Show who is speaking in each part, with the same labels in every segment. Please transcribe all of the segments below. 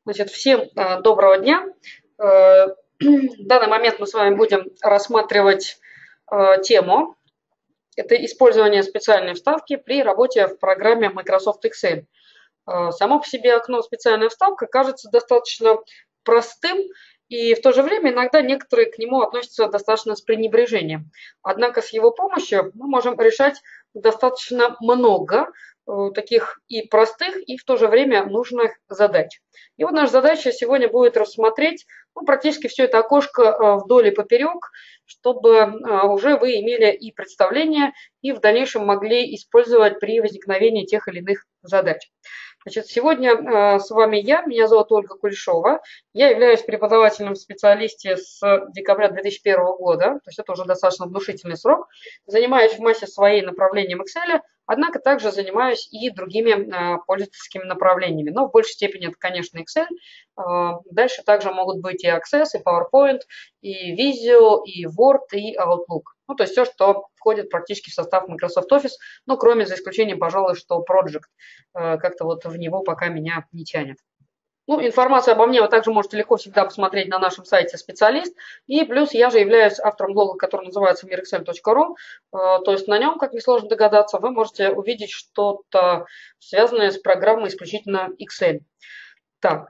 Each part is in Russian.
Speaker 1: Значит, всем доброго дня. В данный момент мы с вами будем рассматривать тему. Это использование специальной вставки при работе в программе Microsoft Excel. Само по себе окно «Специальная вставка» кажется достаточно простым, и в то же время иногда некоторые к нему относятся достаточно с пренебрежением. Однако с его помощью мы можем решать достаточно много таких и простых, и в то же время нужных задач. И вот наша задача сегодня будет рассмотреть практически все это окошко вдоль и поперек, чтобы уже вы имели и представление, и в дальнейшем могли использовать при возникновении тех или иных задач. Значит, сегодня с вами меня зовут Ольга Кулешова, я являюсь преподавателем в специалисте с декабря 2001 года, то есть это уже достаточно внушительный срок, занимаюсь в массе своей направлением Excel, однако также занимаюсь и другими пользовательскими направлениями, но в большей степени это, конечно, Excel, дальше также могут быть и Access, и PowerPoint, и Visio, и Word, и Outlook. Ну, то есть все, что входит практически в состав Microsoft Office, ну, кроме за исключением, пожалуй, что Project. Как-то вот в него пока меня не тянет. Ну, информацию обо мне вы также можете легко всегда посмотреть на нашем сайте «Специалист». И плюс я же являюсь автором блога, который называется mirexcel.ru. То есть на нем, как несложно догадаться, вы можете увидеть что-то связанное с программой исключительно Excel. Так.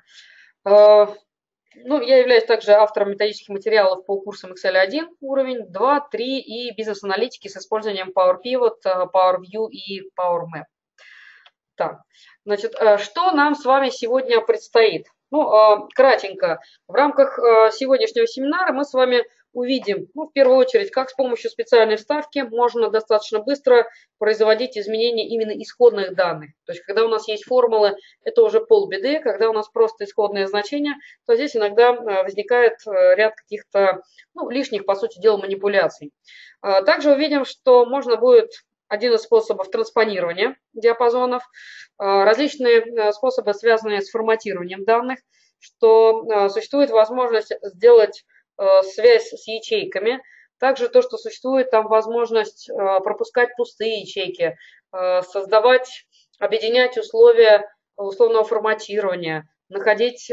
Speaker 1: Ну, я являюсь также автором методических материалов по курсам Excel 1, уровень 2, 3 и бизнес-аналитики с использованием Power Pivot, Power View и Power Map. Так, значит, что нам с вами сегодня предстоит? Ну, кратенько, в рамках сегодняшнего семинара мы с вами увидим, в первую очередь, как с помощью специальной вставки можно достаточно быстро производить изменения именно исходных данных. То есть, когда у нас есть формулы, это уже полбеды, когда у нас просто исходные значения, то здесь иногда возникает ряд каких-то лишних, по сути дела, манипуляций. Также увидим, что можно будет один из способов транспонирования диапазонов, различные способы, связанные с форматированием данных, что существует возможность сделать связь с ячейками, также то, что существует там возможность пропускать пустые ячейки, создавать, объединять условия условного форматирования, находить,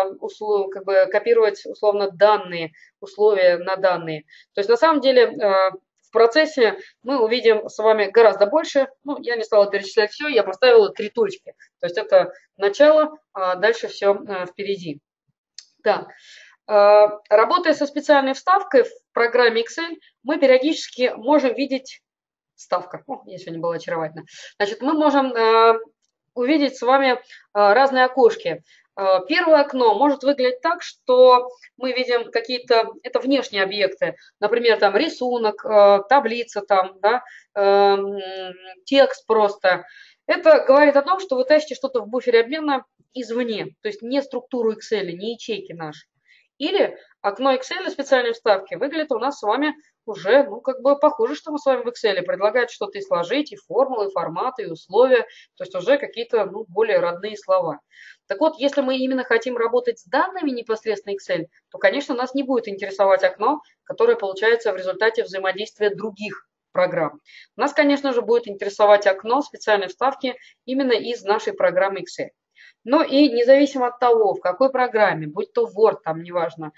Speaker 1: копировать условно данные, условия на данные. То есть на самом деле в процессе мы увидим с вами гораздо больше. Ну, я не стала перечислять все, я поставила 3 точки. То есть это начало, а дальше все впереди. Так. Работая со специальной вставкой в программе Excel, мы периодически можем видеть вставка. Я сегодня была очаровательна. Значит, мы можем увидеть с вами разные окошки. Первое окно может выглядеть так, что мы видим какие-то, это внешние объекты, например, там рисунок, таблица, там, да, текст просто. Это говорит о том, что вы тащите что-то в буфере обмена извне, то есть не структуру Excel, не ячейки наши. Или окно Excel специальной вставки выглядит у нас с вами уже, похоже, что мы с вами в Excel. Предлагает что-то и сложить, и формулы, и форматы, и условия. То есть уже какие-то более родные слова. Так вот, если мы именно хотим работать с данными непосредственно Excel, то, конечно, нас не будет интересовать окно, которое получается в результате взаимодействия других программ. Нас, конечно же, будет интересовать окно специальной вставки именно из нашей программы Excel. Ну и независимо от того, в какой программе, будь то Word, там неважно,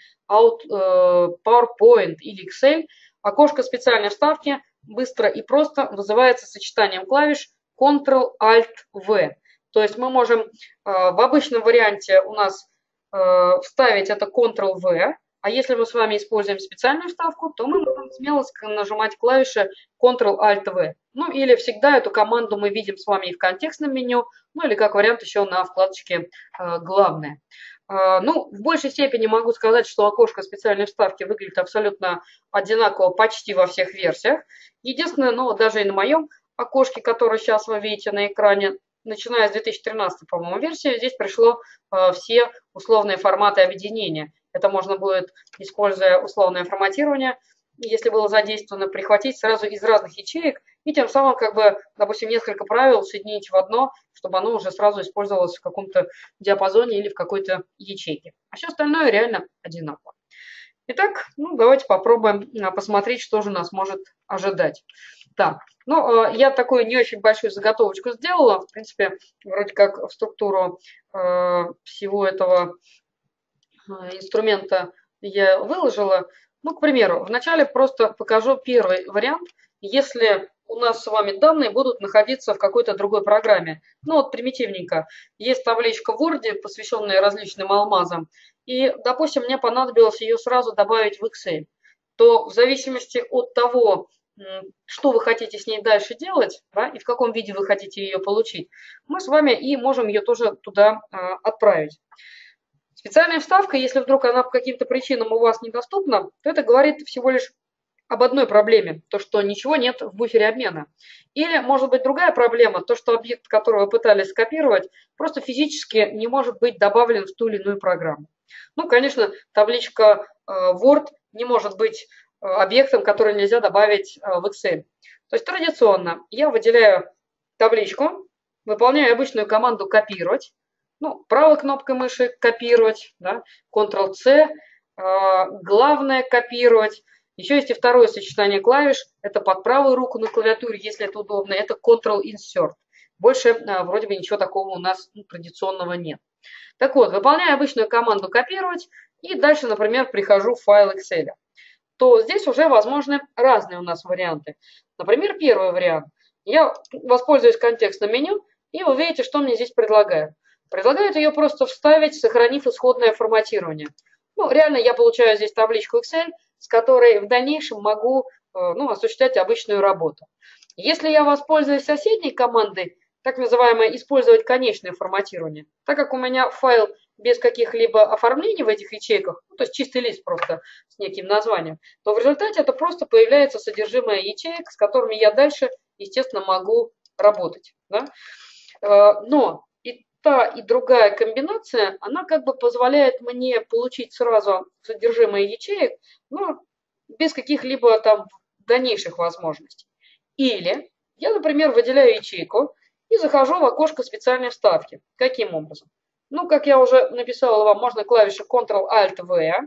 Speaker 1: PowerPoint или Excel, окошко специальной вставки быстро и просто вызывается сочетанием клавиш Ctrl-Alt-V. То есть мы можем в обычном варианте у нас вставить это Ctrl-V, а если мы с вами используем специальную вставку, то мы можем смело нажимать клавиши Ctrl-Alt-V. Ну или всегда эту команду мы видим с вами и в контекстном меню, ну или как вариант еще на вкладочке «Главное». Ну, в большей степени могу сказать, что окошко специальной вставки выглядит абсолютно одинаково почти во всех версиях. Единственное, даже и на моем окошке, которое сейчас вы видите на экране, начиная с 2013, по-моему, версии, здесь пришло все условные форматы объединения. Это можно будет, используя условное форматирование, если было задействовано, прихватить сразу из разных ячеек и тем самым, допустим, несколько правил соединить в одно, чтобы оно уже сразу использовалось в каком-то диапазоне или в какой-то ячейке. А все остальное реально одинаково. Итак, давайте попробуем посмотреть, что же нас может ожидать. Так, ну, я такую не очень большую заготовочку сделала. В принципе, вроде как в структуру всего этого инструмента я выложила. Ну, к примеру, вначале просто покажу первый вариант, если у нас с вами данные будут находиться в какой-то другой программе. Ну, вот примитивненько. Есть табличка в Word, посвященная различным алмазам, и, допустим, мне понадобилось ее сразу добавить в Excel. То в зависимости от того, что вы хотите с ней дальше делать, да, и в каком виде вы хотите ее получить, мы с вами и можем ее тоже туда отправить. Специальная вставка, если вдруг она по каким-то причинам у вас недоступна, то это говорит всего лишь об одной проблеме, то, что ничего нет в буфере обмена. Или, может быть, другая проблема, то, что объект, который вы пытались скопировать, просто физически не может быть добавлен в ту или иную программу. Ну, конечно, табличка Word не может быть объектом, который нельзя добавить в Excel. То есть традиционно я выделяю табличку, выполняю обычную команду «Копировать». Ну, правой кнопкой мыши копировать, да, Ctrl-C, главное копировать. Еще есть и второе сочетание клавиш, это под правую руку на клавиатуре, если это удобно, это Ctrl-Insert. Больше вроде бы ничего такого у нас традиционного нет. Так вот, выполняю обычную команду «Копировать» и дальше, например, прихожу в файл Excel. То здесь уже возможны разные у нас варианты. Например, первый вариант. Я воспользуюсь контекстным меню, и вы видите, что мне здесь предлагают. Предлагают ее просто вставить, сохранив исходное форматирование. Ну, реально я получаю здесь табличку Excel, с которой в дальнейшем могу осуществлять обычную работу. Если я воспользуюсь соседней командой, так называемое «использовать конечное форматирование», так как у меня файл без каких-либо оформлений в этих ячейках, то есть чистый лист просто с неким названием, то в результате это просто появляется содержимое ячеек, с которыми я дальше, естественно, могу работать. Да? Но и та, и другая комбинация, она как бы позволяет мне получить сразу содержимое ячеек, но без каких-либо там дальнейших возможностей. Или я, например, выделяю ячейку и захожу в окошко специальной вставки. Каким образом? Ну, как я уже написала вам, можно клавишей Ctrl-Alt-V.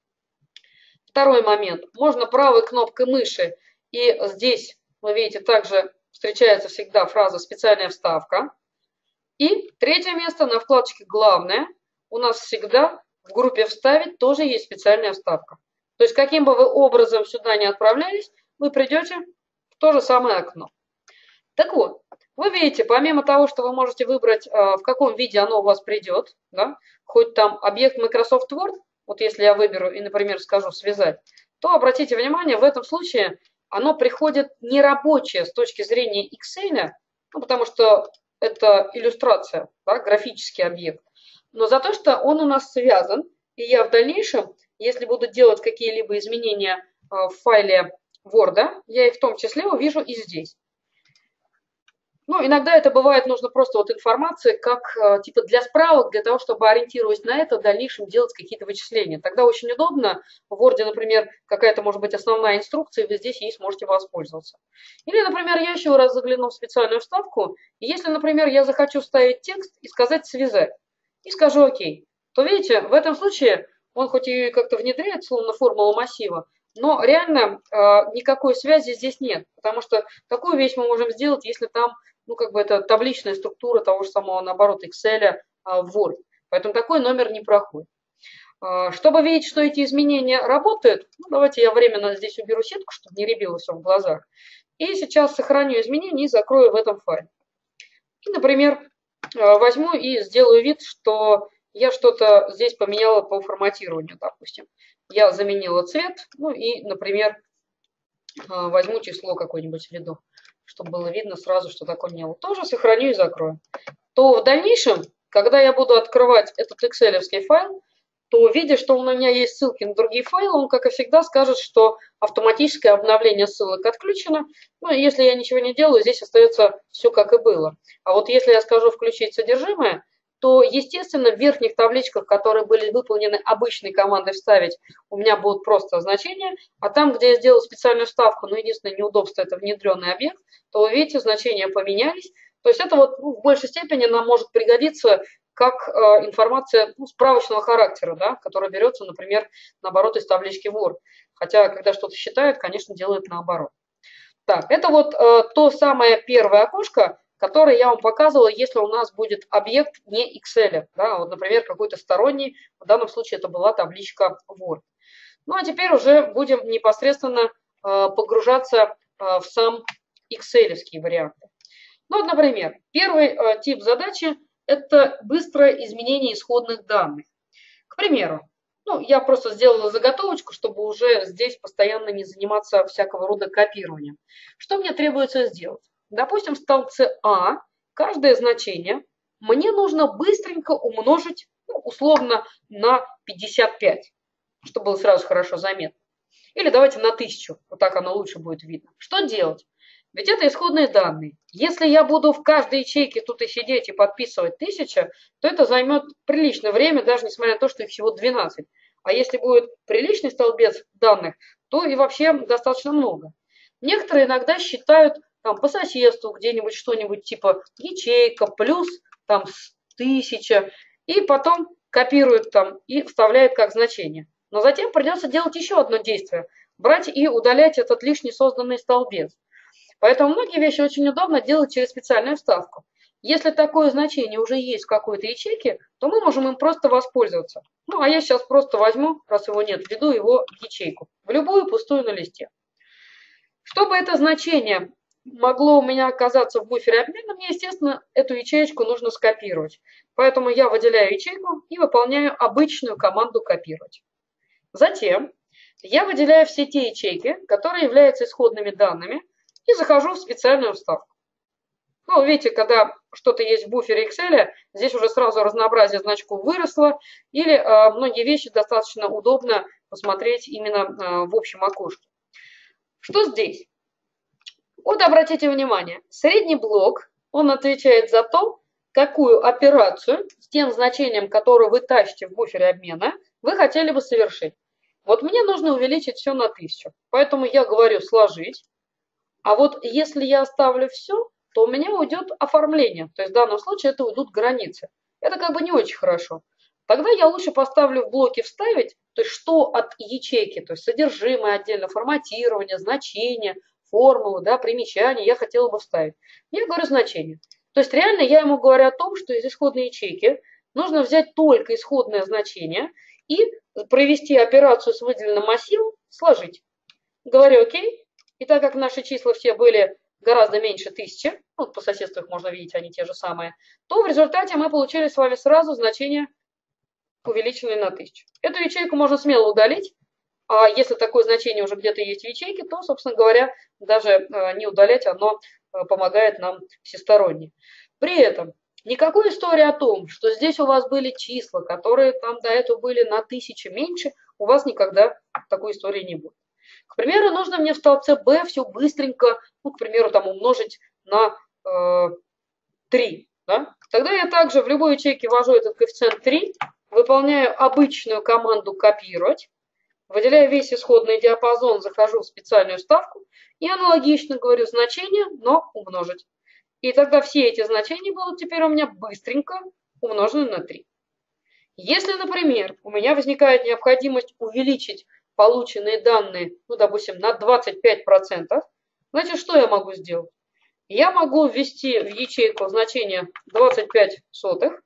Speaker 1: Второй момент. Можно правой кнопкой мыши, и здесь, вы видите, также встречается всегда фраза «специальная вставка». И третье место на вкладочке «Главное» у нас всегда в группе «Вставить» тоже есть специальная вставка. То есть, каким бы вы образом сюда не отправлялись, вы придете в то же самое окно. Так вот, вы видите, помимо того, что вы можете выбрать, в каком виде оно у вас придет, да, хоть там объект Microsoft Word, вот если я выберу и, например, скажу «связать», то обратите внимание, в этом случае оно приходит нерабочее с точки зрения Excel, ну, потому что это иллюстрация, да, графический объект, но за то, что он у нас связан, и я в дальнейшем, если буду делать какие-либо изменения в файле Word, я их в том числе увижу и здесь. Ну, иногда это бывает, нужно просто вот информация, как типа для справок, для того, чтобы, ориентируясь на это, в дальнейшем делать какие-то вычисления. Тогда очень удобно. В Word, например, какая-то может быть основная инструкция, и вы здесь ей сможете воспользоваться. Или, например, я еще раз загляну в специальную вставку, и если, например, я захочу вставить текст и сказать «связать», и скажу «Ок», то, видите, в этом случае он хоть и как-то внедряет, словно формулу массива, но реально никакой связи здесь нет, потому что такую вещь мы можем сделать, если там это табличная структура того же самого, наоборот, Excel в Word. Поэтому такой номер не проходит. Чтобы видеть, что эти изменения работают, давайте я временно здесь уберу сетку, чтобы не рябило все в глазах. И сейчас сохраню изменения и закрою в этом файле. И, например, возьму и сделаю вид, что я что-то здесь поменяла по форматированию, допустим. Я заменила цвет, и, например, возьму число какое-нибудь введу, чтобы было видно сразу, что такое не было. Тоже сохраню и закрою. То в дальнейшем, когда я буду открывать этот excel-овский файл, то, видя, что у меня есть ссылки на другие файлы, он, как и всегда, скажет, что автоматическое обновление ссылок отключено. И если я ничего не делаю, здесь остается все как и было. А вот если я скажу «включить содержимое», то, естественно, в верхних табличках, которые были выполнены обычной командой «вставить», у меня будут просто значения, а там, где я сделал специальную вставку, единственное неудобство – это внедренный объект, то вы видите, значения поменялись. То есть это в большей степени нам может пригодиться как информация справочного характера, да, которая берется, например, наоборот, из таблички Word. Хотя, когда что-то считают, конечно, делают наоборот. Так, это вот то самое первое окошко, которое я вам показывала, если у нас будет объект не Excel, да, вот, например, какой-то сторонний, в данном случае это была табличка Word. Ну а теперь уже будем непосредственно погружаться в сам Excel-овский вариант. Ну вот, например, первый тип задачи – это быстрое изменение исходных данных. К примеру, ну, я просто сделала заготовочку, чтобы уже здесь постоянно не заниматься всякого рода копированием. Что мне требуется сделать? Допустим, в столбце А каждое значение мне нужно быстренько умножить, ну, условно, на 55, чтобы было сразу хорошо заметно. Или давайте на 1000, вот так оно лучше будет видно. Что делать? Ведь это исходные данные. Если я буду в каждой ячейке тут и сидеть и подписывать 1000, то это займет приличное время, даже несмотря на то, что их всего 12. А если будет приличный столбец данных, то и вообще достаточно много. Некоторые иногда считают там, по соседству где-нибудь что-нибудь типа ячейка плюс там 1000, и потом копируют там и вставляют как значение. Но затем придется делать еще одно действие – брать и удалять этот лишний созданный столбец. Поэтому многие вещи очень удобно делать через специальную вставку. Если такое значение уже есть в какой-то ячейке, то мы можем им просто воспользоваться. Ну, а я сейчас просто возьму, раз его нет, введу его в ячейку, в любую пустую на листе. Чтобы это значение могло у меня оказаться в буфере обмена, мне, естественно, эту ячеечку нужно скопировать. Поэтому я выделяю ячейку и выполняю обычную команду «Копировать». Затем я выделяю все те ячейки, которые являются исходными данными, и захожу в специальную вставку. Ну, видите, когда что-то есть в буфере Excel, здесь уже сразу разнообразие значков выросло, или многие вещи достаточно удобно посмотреть именно в общем окошке. Что здесь? Вот обратите внимание, средний блок, он отвечает за то, какую операцию с тем значением, которое вы тащите в буфере обмена, вы хотели бы совершить. Вот мне нужно увеличить все на 1000, поэтому я говорю сложить. А вот если я оставлю все, то у меня уйдет оформление. То есть в данном случае это уйдут границы. Это как бы не очень хорошо. Тогда я лучше поставлю в блоке «Вставить», то есть что от ячейки, то есть содержимое отдельно, форматирование, значение, формулы, да, примечания я хотела бы вставить. Я говорю значение. То есть реально я ему говорю о том, что из исходной ячейки нужно взять только исходное значение и провести операцию с выделенным массивом, сложить. Говорю «Окей». И так как наши числа все были гораздо меньше 1000, вот по соседству их можно видеть, они те же самые, то в результате мы получили с вами сразу значение, увеличенное на 1000. Эту ячейку можно смело удалить, а если такое значение уже где-то есть в ячейке, то, собственно говоря, даже не удалять, оно помогает нам всесторонне. При этом никакой истории о том, что здесь у вас были числа, которые там до этого были на 1000 меньше, у вас никогда такой истории не будет. К примеру, нужно мне в столбце B все быстренько, ну, к примеру, там умножить на 3. Да? Тогда я также в любой ячейке ввожу этот коэффициент 3, выполняю обычную команду «Копировать», выделяю весь исходный диапазон, захожу в специальную вставку и аналогично говорю значение, но умножить. И тогда все эти значения будут теперь у меня быстренько умножены на 3. Если, например, у меня возникает необходимость увеличить полученные данные, ну, допустим, на 25%, значит, что я могу сделать? Я могу ввести в ячейку значение 25 сотых.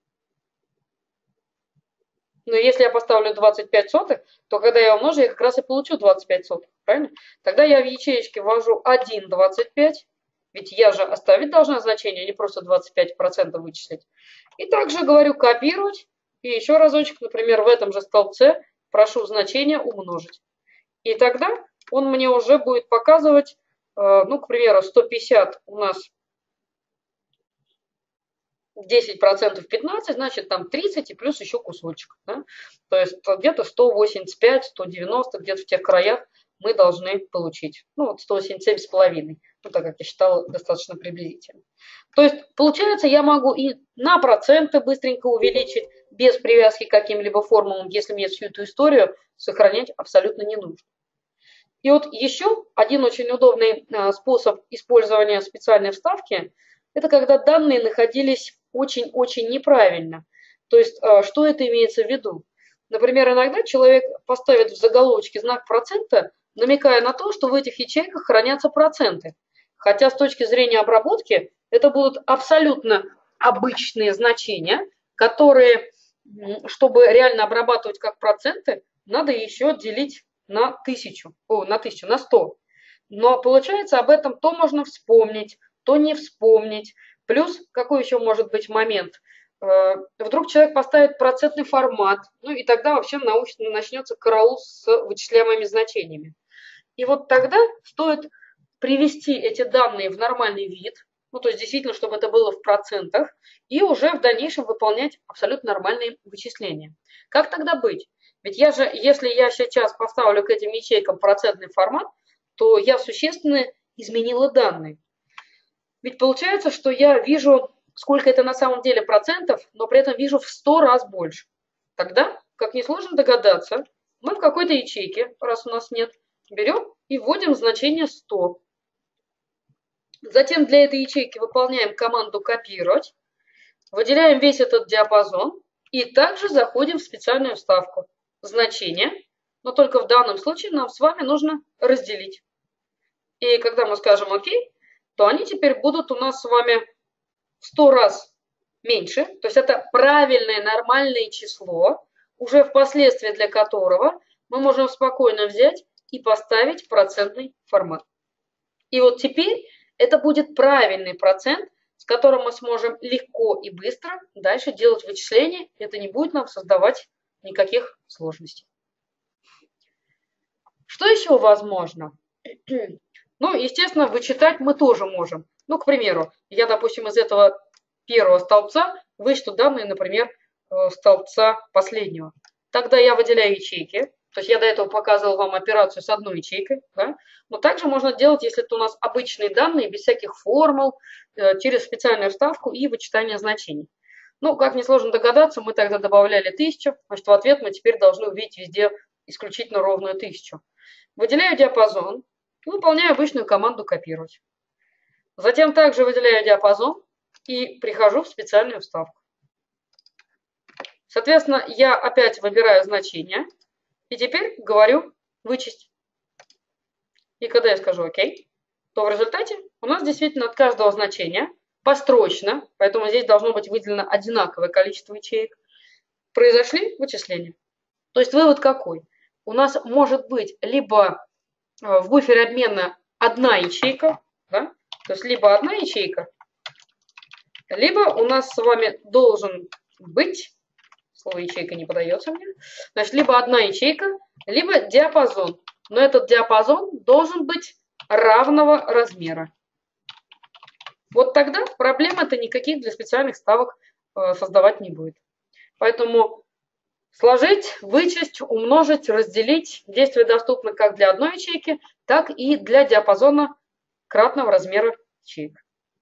Speaker 1: Но если я поставлю 25 сотых, то когда я умножу, я как раз и получу 25 сотых. Правильно? Тогда я в ячеечке ввожу 1,25. Ведь я же оставить должна значение, а не просто 25% вычислить. И также говорю копировать. И еще разочек, например, в этом же столбце прошу значение умножить. И тогда он мне уже будет показывать, ну, к примеру, 150 у нас 10% 15, значит там 30 и плюс еще кусочек. Да? То есть где-то 185, 190, где-то в тех краях мы должны получить. Ну вот 187,5, ну так как я считала достаточно приблизительно. То есть получается я могу и на проценты быстренько увеличить без привязки к каким-либо формулам, если мне всю эту историю сохранять абсолютно не нужно. И вот еще один очень удобный способ использования специальной вставки – это когда данные находились очень-очень неправильно. То есть что это имеется в виду? Например, иногда человек поставит в заголовочке знак процента, намекая на то, что в этих ячейках хранятся проценты. Хотя с точки зрения обработки это будут абсолютно обычные значения, которые, чтобы реально обрабатывать как проценты, надо еще делить на 1000, на 100. Но получается, об этом то можно вспомнить, то не вспомнить. Плюс, какой еще может быть момент? Вдруг человек поставит процентный формат, ну и тогда вообще начнется караул с вычисляемыми значениями. И вот тогда стоит привести эти данные в нормальный вид, ну то есть действительно, чтобы это было в процентах, и уже в дальнейшем выполнять абсолютно нормальные вычисления. Как тогда быть? Ведь если я сейчас поставлю к этим ячейкам процентный формат, то я существенно изменила данные. Ведь получается, что я вижу, сколько это на самом деле процентов, но при этом вижу в 100 раз больше. Тогда, как несложно догадаться, мы в какой-то ячейке, раз у нас нет, берем и вводим значение 100. Затем для этой ячейки выполняем команду «Копировать», выделяем весь этот диапазон и также заходим в специальную вставку «Значение», но только в данном случае нам с вами нужно разделить. И когда мы скажем «Ок», то они теперь будут у нас с вами в 100 раз меньше. То есть это правильное нормальное число, уже впоследствии для которого мы можем спокойно взять и поставить процентный формат. И вот теперь это будет правильный процент, с которым мы сможем легко и быстро дальше делать вычисления. Это не будет нам создавать никаких сложностей. Что еще возможно? Ну, естественно, вычитать мы тоже можем. Ну, к примеру, я, допустим, из этого первого столбца вычту данные, например, столбца последнего. Тогда я выделяю ячейки. То есть я до этого показывал вам операцию с одной ячейкой. Да? Но также можно делать, если это у нас обычные данные, без всяких формул, через специальную вставку и вычитание значений. Ну, как несложно догадаться, мы тогда добавляли 1000, значит, в ответ мы теперь должны увидеть везде исключительно ровную 1000. Выделяю диапазон, выполняю обычную команду «Копировать». Затем также выделяю диапазон и прихожу в специальную вставку. Соответственно, я опять выбираю значение и теперь говорю «Вычесть». И когда я скажу «Ок», то в результате у нас действительно от каждого значения построчно, поэтому здесь должно быть выделено одинаковое количество ячеек, произошли вычисления. То есть вывод какой? У нас может быть либо в буфере обмена одна ячейка, да? То есть либо одна ячейка, либо у нас с вами должен быть, слово ячейка не подается мне, значит, либо одна ячейка, либо диапазон. Но этот диапазон должен быть равного размера. Вот тогда проблем-то никаких для специальных ставок создавать не будет. Поэтому сложить, вычесть, умножить, разделить. Действие доступно как для одной ячейки, так и для диапазона кратного размера ячеек.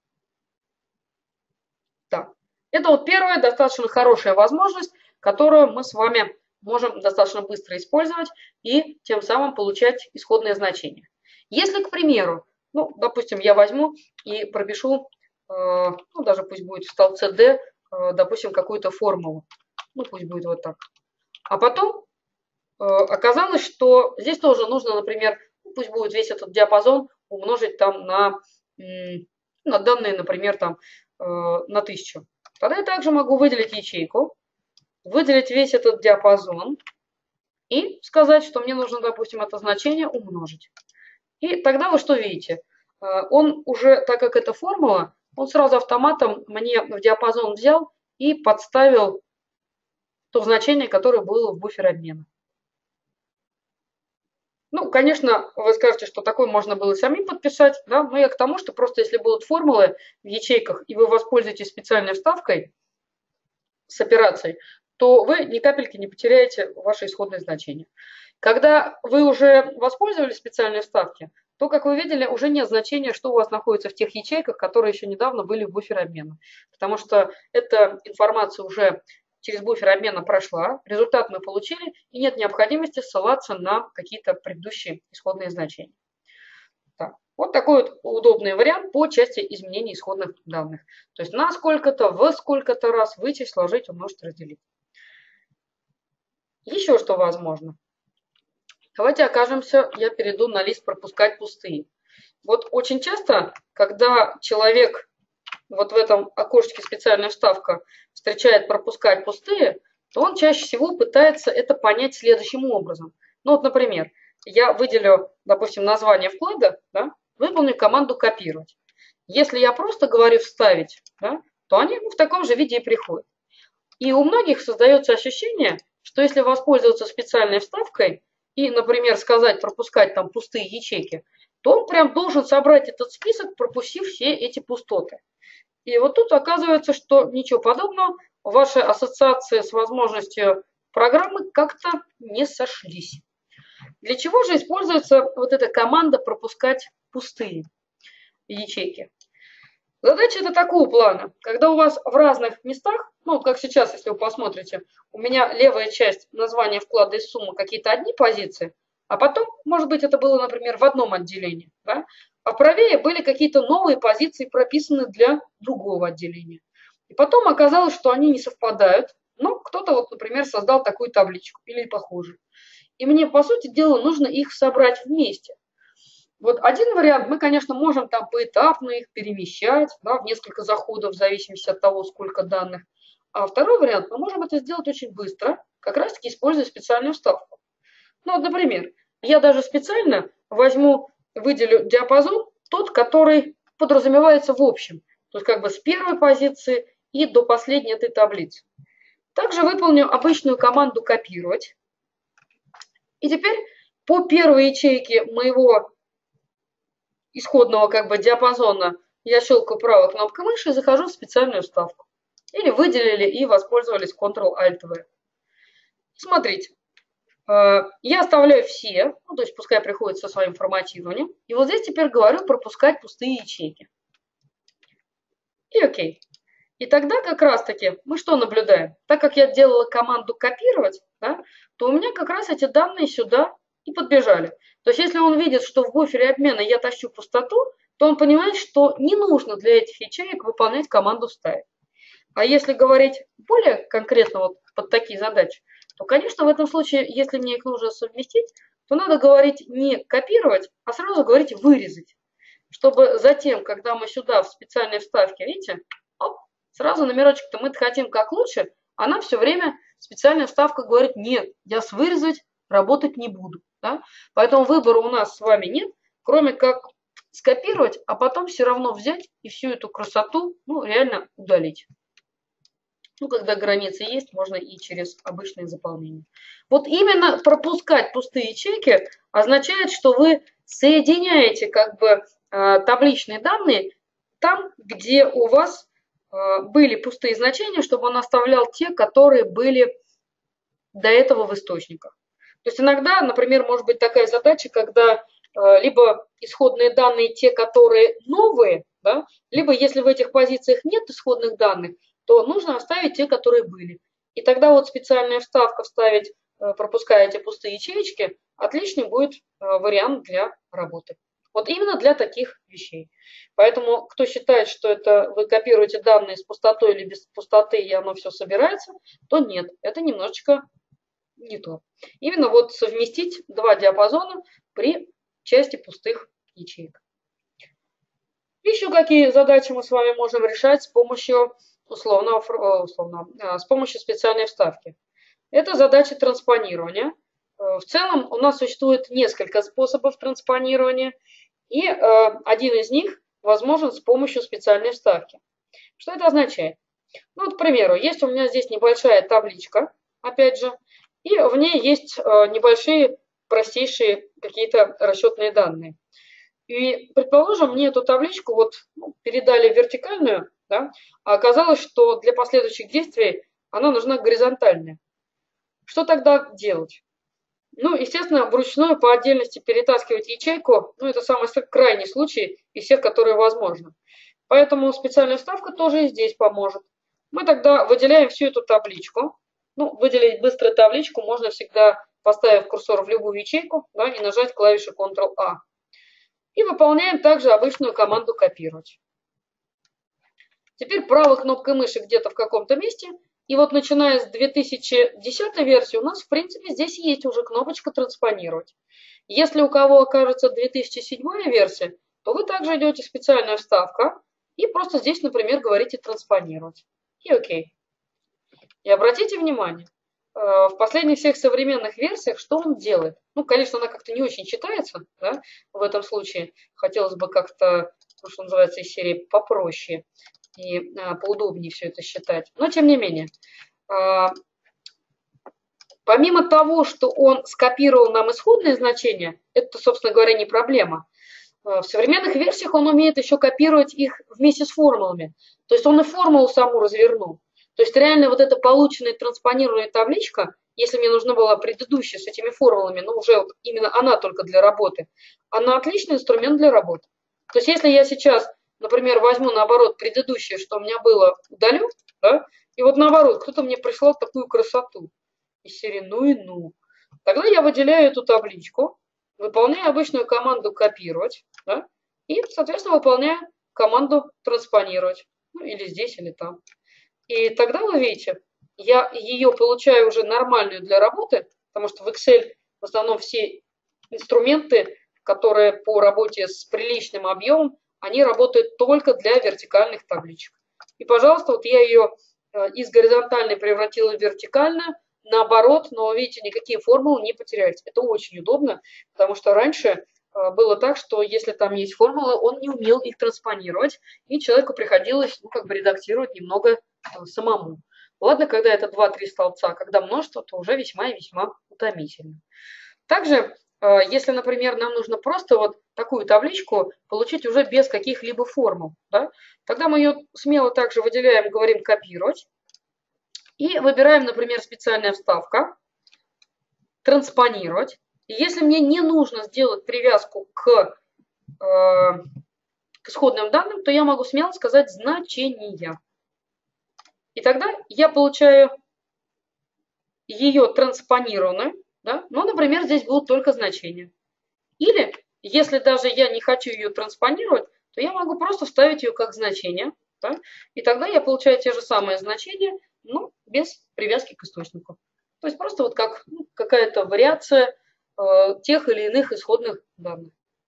Speaker 1: Так. Это вот первая достаточно хорошая возможность, которую мы с вами можем достаточно быстро использовать и тем самым получать исходные значения. Если, к примеру, ну, допустим, я возьму и пропишу, ну, даже пусть будет в столбце D, допустим, какую-то формулу. Ну, пусть будет вот так. А потом оказалось, что здесь тоже нужно, например, пусть будет весь этот диапазон умножить там на данные, например, там на 1000. Тогда я также могу выделить ячейку, выделить весь этот диапазон и сказать, что мне нужно, допустим, это значение умножить. И тогда вы что видите? Он уже, так как это формула, он сразу автоматом мне в диапазон взял и подставил то значение, которое было в буфере обмена. Ну, конечно, вы скажете, что такое можно было самим подписать, да? Но я к тому, что просто если будут формулы в ячейках, и вы воспользуетесь специальной вставкой с операцией, то вы ни капельки не потеряете ваше исходное значение. Когда вы уже воспользовались специальной вставки, то, как вы видели, уже нет значения, что у вас находится в тех ячейках, которые еще недавно были в буфере обмена. Потому что эта информация уже через буфер обмена прошла, результат мы получили, и нет необходимости ссылаться на какие-то предыдущие исходные значения. Так. Вот такой вот удобный вариант по части изменения исходных данных. То есть на сколько-то, в сколько-то раз вычесть, сложить, умножить, разделить. Еще что возможно. Давайте окажемся, я перейду на лист пропускать пустые. Вот очень часто, когда человек вот в этом окошечке специальная вставка встречает пропускать пустые, то он чаще всего пытается это понять следующим образом. Ну вот, например, я выделю, допустим, название вклада, да, выполню команду копировать. Если я просто говорю вставить, да, то они в таком же виде и приходят. И у многих создается ощущение, что если воспользоваться специальной вставкой и, например, сказать пропускать там пустые ячейки, то он прям должен собрать этот список, пропустив все эти пустоты. И вот тут оказывается, что ничего подобного, ваши ассоциации с возможностью программы как-то не сошлись. Для чего же используется вот эта команда пропускать пустые ячейки? Задача это такого плана, когда у вас в разных местах, ну вот как сейчас, если вы посмотрите, у меня левая часть названия вклада и суммы какие-то одни позиции, а потом, может быть, это было, например, в одном отделении, да? А правее были какие-то новые позиции, прописаны для другого отделения. И потом оказалось, что они не совпадают, но кто-то, вот, например, создал такую табличку или похожую. И мне, по сути дела, нужно их собрать вместе. Вот один вариант, мы, конечно, можем там поэтапно их перемещать, да, в несколько заходов, в зависимости от того, сколько данных. А второй вариант, мы можем это сделать очень быстро, как раз-таки используя специальную вставку. Ну, вот, например, я даже специально возьму, выделю диапазон, тот, который подразумевается в общем. То есть как бы с первой позиции и до последней этой таблицы. Также выполню обычную команду копировать. И теперь по первой ячейке моего исходного как бы диапазона я щелкаю правой кнопкой мыши и захожу в специальную вставку. Или выделили и воспользовались Ctrl-Alt-V. Смотрите. Я оставляю все, ну, то есть пускай приходит со своим форматированием. И вот здесь теперь говорю пропускать пустые ячейки. И окей. И тогда как раз-таки мы что наблюдаем? Так как я делала команду копировать, да, то у меня как раз эти данные сюда и подбежали. То есть если он видит, что в буфере обмена я тащу пустоту, то он понимает, что не нужно для этих ячеек выполнять команду вставить. А если говорить более конкретно вот под такие задачи, то, конечно, в этом случае, если мне их нужно совместить, то надо говорить не копировать, а сразу говорить вырезать. Чтобы затем, когда мы сюда в специальной вставке, видите, оп, сразу номерочек-то мы хотим как лучше, она все время, специальная вставка говорит, нет, я с вырезать работать не буду. Да? Поэтому выбора у нас с вами нет, кроме как скопировать, а потом все равно взять и всю эту красоту реально удалить. Ну, когда границы есть, можно и через обычные заполнения. Вот именно пропускать пустые ячейки означает, что вы соединяете как бы табличные данные там, где у вас были пустые значения, чтобы он оставлял те, которые были до этого в источниках. То есть иногда, например, может быть такая задача, когда либо исходные данные те, которые новые, да, либо если в этих позициях нет исходных данных, то нужно оставить те, которые были. И тогда вот специальная вставка вставить, пропуская эти пустые ячеечки, отличный будет вариант для работы. Вот именно для таких вещей. Поэтому, кто считает, что это вы копируете данные с пустотой или без пустоты, и оно все собирается, то нет, это немножечко не то. Именно вот совместить два диапазона при части пустых ячеек. Еще какие задачи мы с вами можем решать с помощью с помощью специальной вставки. Это задача транспонирования. В целом у нас существует несколько способов транспонирования, и один из них возможен с помощью специальной вставки. Что это означает? Ну, вот, к примеру, есть у меня здесь небольшая табличка, опять же, и в ней есть небольшие простейшие какие-то расчетные данные. И, предположим, мне эту табличку вот передали вертикальную, да, а оказалось, что для последующих действий она нужна горизонтальная. Что тогда делать? Ну, естественно, вручную по отдельности перетаскивать ячейку, ну, это самый крайний случай из всех, которые возможны. Поэтому специальная вставка тоже и здесь поможет. Мы тогда выделяем всю эту табличку. Ну, выделить быстро табличку можно всегда, поставив курсор в любую ячейку, да, и нажать клавишу Ctrl-A. И выполняем также обычную команду копировать. Теперь правой кнопкой мыши где-то в каком-то месте И вот начиная с 2010 версии у нас, в принципе, здесь есть уже кнопочка «Транспонировать». Если у кого окажется 2007 версия, то вы также идете в специальная вставка и просто здесь, например, говорите «Транспонировать». И окей. И обратите внимание, в последних всех современных версиях что он делает? Ну, конечно, она как-то не очень читается, да, в этом случае. Хотелось бы как-то, что называется, из серии попроще и поудобнее все это считать. Но, тем не менее, помимо того, что он скопировал нам исходные значения, это, собственно говоря, не проблема. В современных версиях он умеет еще копировать их вместе с формулами. То есть он и формулу саму развернул. То есть реально вот эта полученная транспонированная табличка, если мне нужна была предыдущая с этими формулами, но уже вот именно она только для работы, она отличный инструмент для работы. То есть если я сейчас, например, возьму наоборот предыдущее, что у меня было, удалю, да, и вот наоборот, кто-то мне прислал такую красоту из серии «ну и ну», тогда я выделяю эту табличку, выполняю обычную команду «копировать», да, и, соответственно, выполняю команду «транспонировать», ну, или здесь, или там. И тогда вы видите, я ее получаю уже нормальную для работы, потому что в Excel в основном все инструменты, которые по работе с приличным объемом, они работают только для вертикальных табличек. И, пожалуйста, вот я ее из горизонтальной превратила в вертикальную, наоборот, но видите, никакие формулы не потеряете. Это очень удобно, потому что раньше было так, что если там есть формулы, он не умел их транспонировать, и человеку приходилось как бы редактировать немного самому. Ладно, когда это 2-3 столбца, когда множество, то уже весьма и весьма утомительно. Также, если, например, нам нужно просто вот такую табличку получить уже без каких-либо формул, да, тогда мы ее смело также выделяем, говорим «копировать». И выбираем, например, специальная вставка, транспонировать. И если мне не нужно сделать привязку к исходным данным, то я могу смело сказать значения. И тогда я получаю ее транспонированную, да? Ну, например, здесь будут только значения. Или, если даже я не хочу ее транспонировать, то я могу просто вставить ее как значение. Да? И тогда я получаю те же самые значения, но без привязки к источнику. То есть просто вот как какая-то вариация тех или иных исходных данных.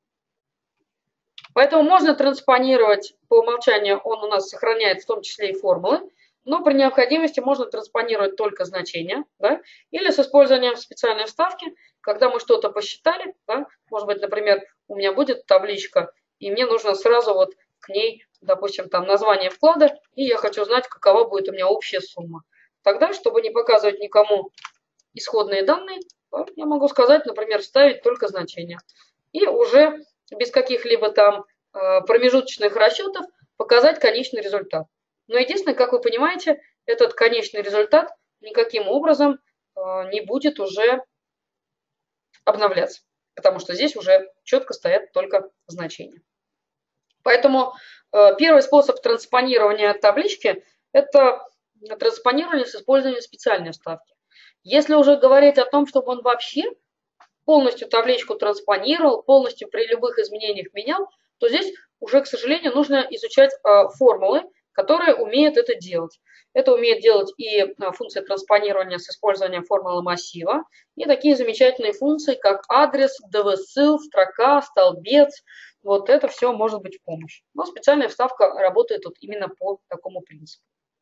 Speaker 1: Поэтому можно транспонировать по умолчанию, он у нас сохраняет в том числе и формулы, но при необходимости можно транспонировать только значения, да, или с использованием специальной вставки, когда мы что-то посчитали, да, может быть, например, у меня будет табличка, и мне нужно сразу вот к ней, допустим, там название вклада, и я хочу знать, какова будет у меня общая сумма. Тогда, чтобы не показывать никому исходные данные, я могу сказать, например, вставить только значения. И уже без каких-либо там промежуточных расчетов показать конечный результат. Но единственное, как вы понимаете, этот конечный результат никаким образом не будет уже обновляться, потому что здесь уже четко стоят только значения. Поэтому первый способ транспонирования таблички – это транспонирование с использованием специальной вставки. Если уже говорить о том, чтобы он вообще полностью табличку транспонировал, полностью при любых изменениях менял, то здесь уже, к сожалению, нужно изучать формулы, которые умеют это делать. Это умеет делать и функция транспонирования с использованием формулы массива, и такие замечательные функции, как адрес, dv-ссыл, строка, столбец. Вот это все может быть в помощь. Но специальная вставка работает вот именно по такому принципу.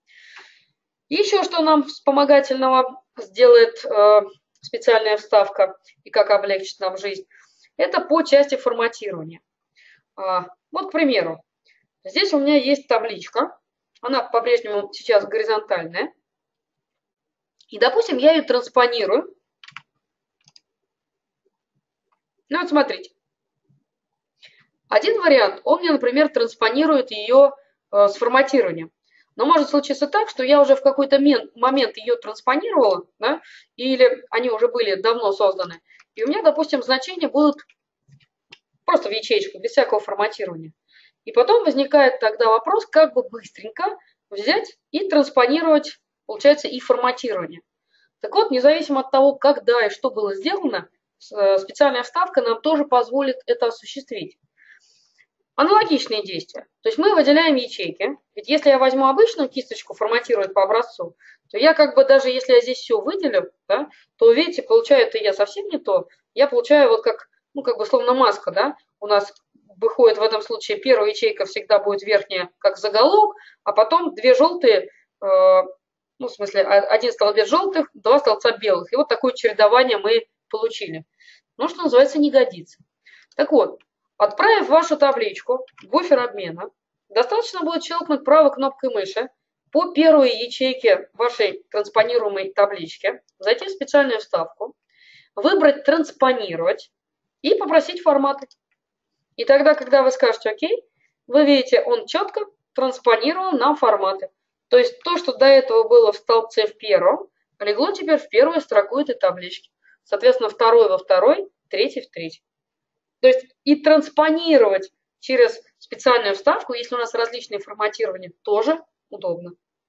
Speaker 1: Еще что нам вспомогательного сделает специальная вставка и как облегчит нам жизнь, это по части форматирования. Вот, к примеру, здесь у меня есть табличка, она по-прежнему сейчас горизонтальная, и, допустим, я ее транспонирую. Ну вот смотрите, один вариант, он мне, например, транспонирует ее с форматированием. Но может случиться так, что я уже в какой-то момент ее транспонировала, да, или они уже были давно созданы, и у меня, допустим, значения будут просто в ячейку, без всякого форматирования. И потом возникает тогда вопрос, как бы быстренько взять и транспонировать, получается, и форматирование. Так вот, независимо от того, когда и что было сделано, специальная вставка нам тоже позволит это осуществить. Аналогичные действия. То есть мы выделяем ячейки. Ведь если я возьму обычную кисточку форматировать по образцу, то я как бы даже если я здесь все выделю, да, то видите, получаю это я совсем не то. Я получаю вот как, ну как бы словно маска, да, у нас выходит в этом случае первая ячейка всегда будет верхняя как заголовок, а потом две желтые, ну в смысле один столбец желтых, два столбца белых. И вот такое чередование мы получили. Ну что называется, не годится. Так вот, отправив вашу табличку в буфер обмена, достаточно будет щелкнуть правой кнопкой мыши по первой ячейке вашей транспонируемой таблички, зайти в специальную вставку, выбрать «Транспонировать» и попросить форматы. И тогда, когда вы скажете «Ок», вы видите, он четко транспонировал нам форматы. То есть то, что до этого было в столбце в первом, легло теперь в первую строку этой таблички. Соответственно, второй во второй, третий в третий. То есть и транспонировать через специальную вставку, если у нас различные форматирования, тоже удобно.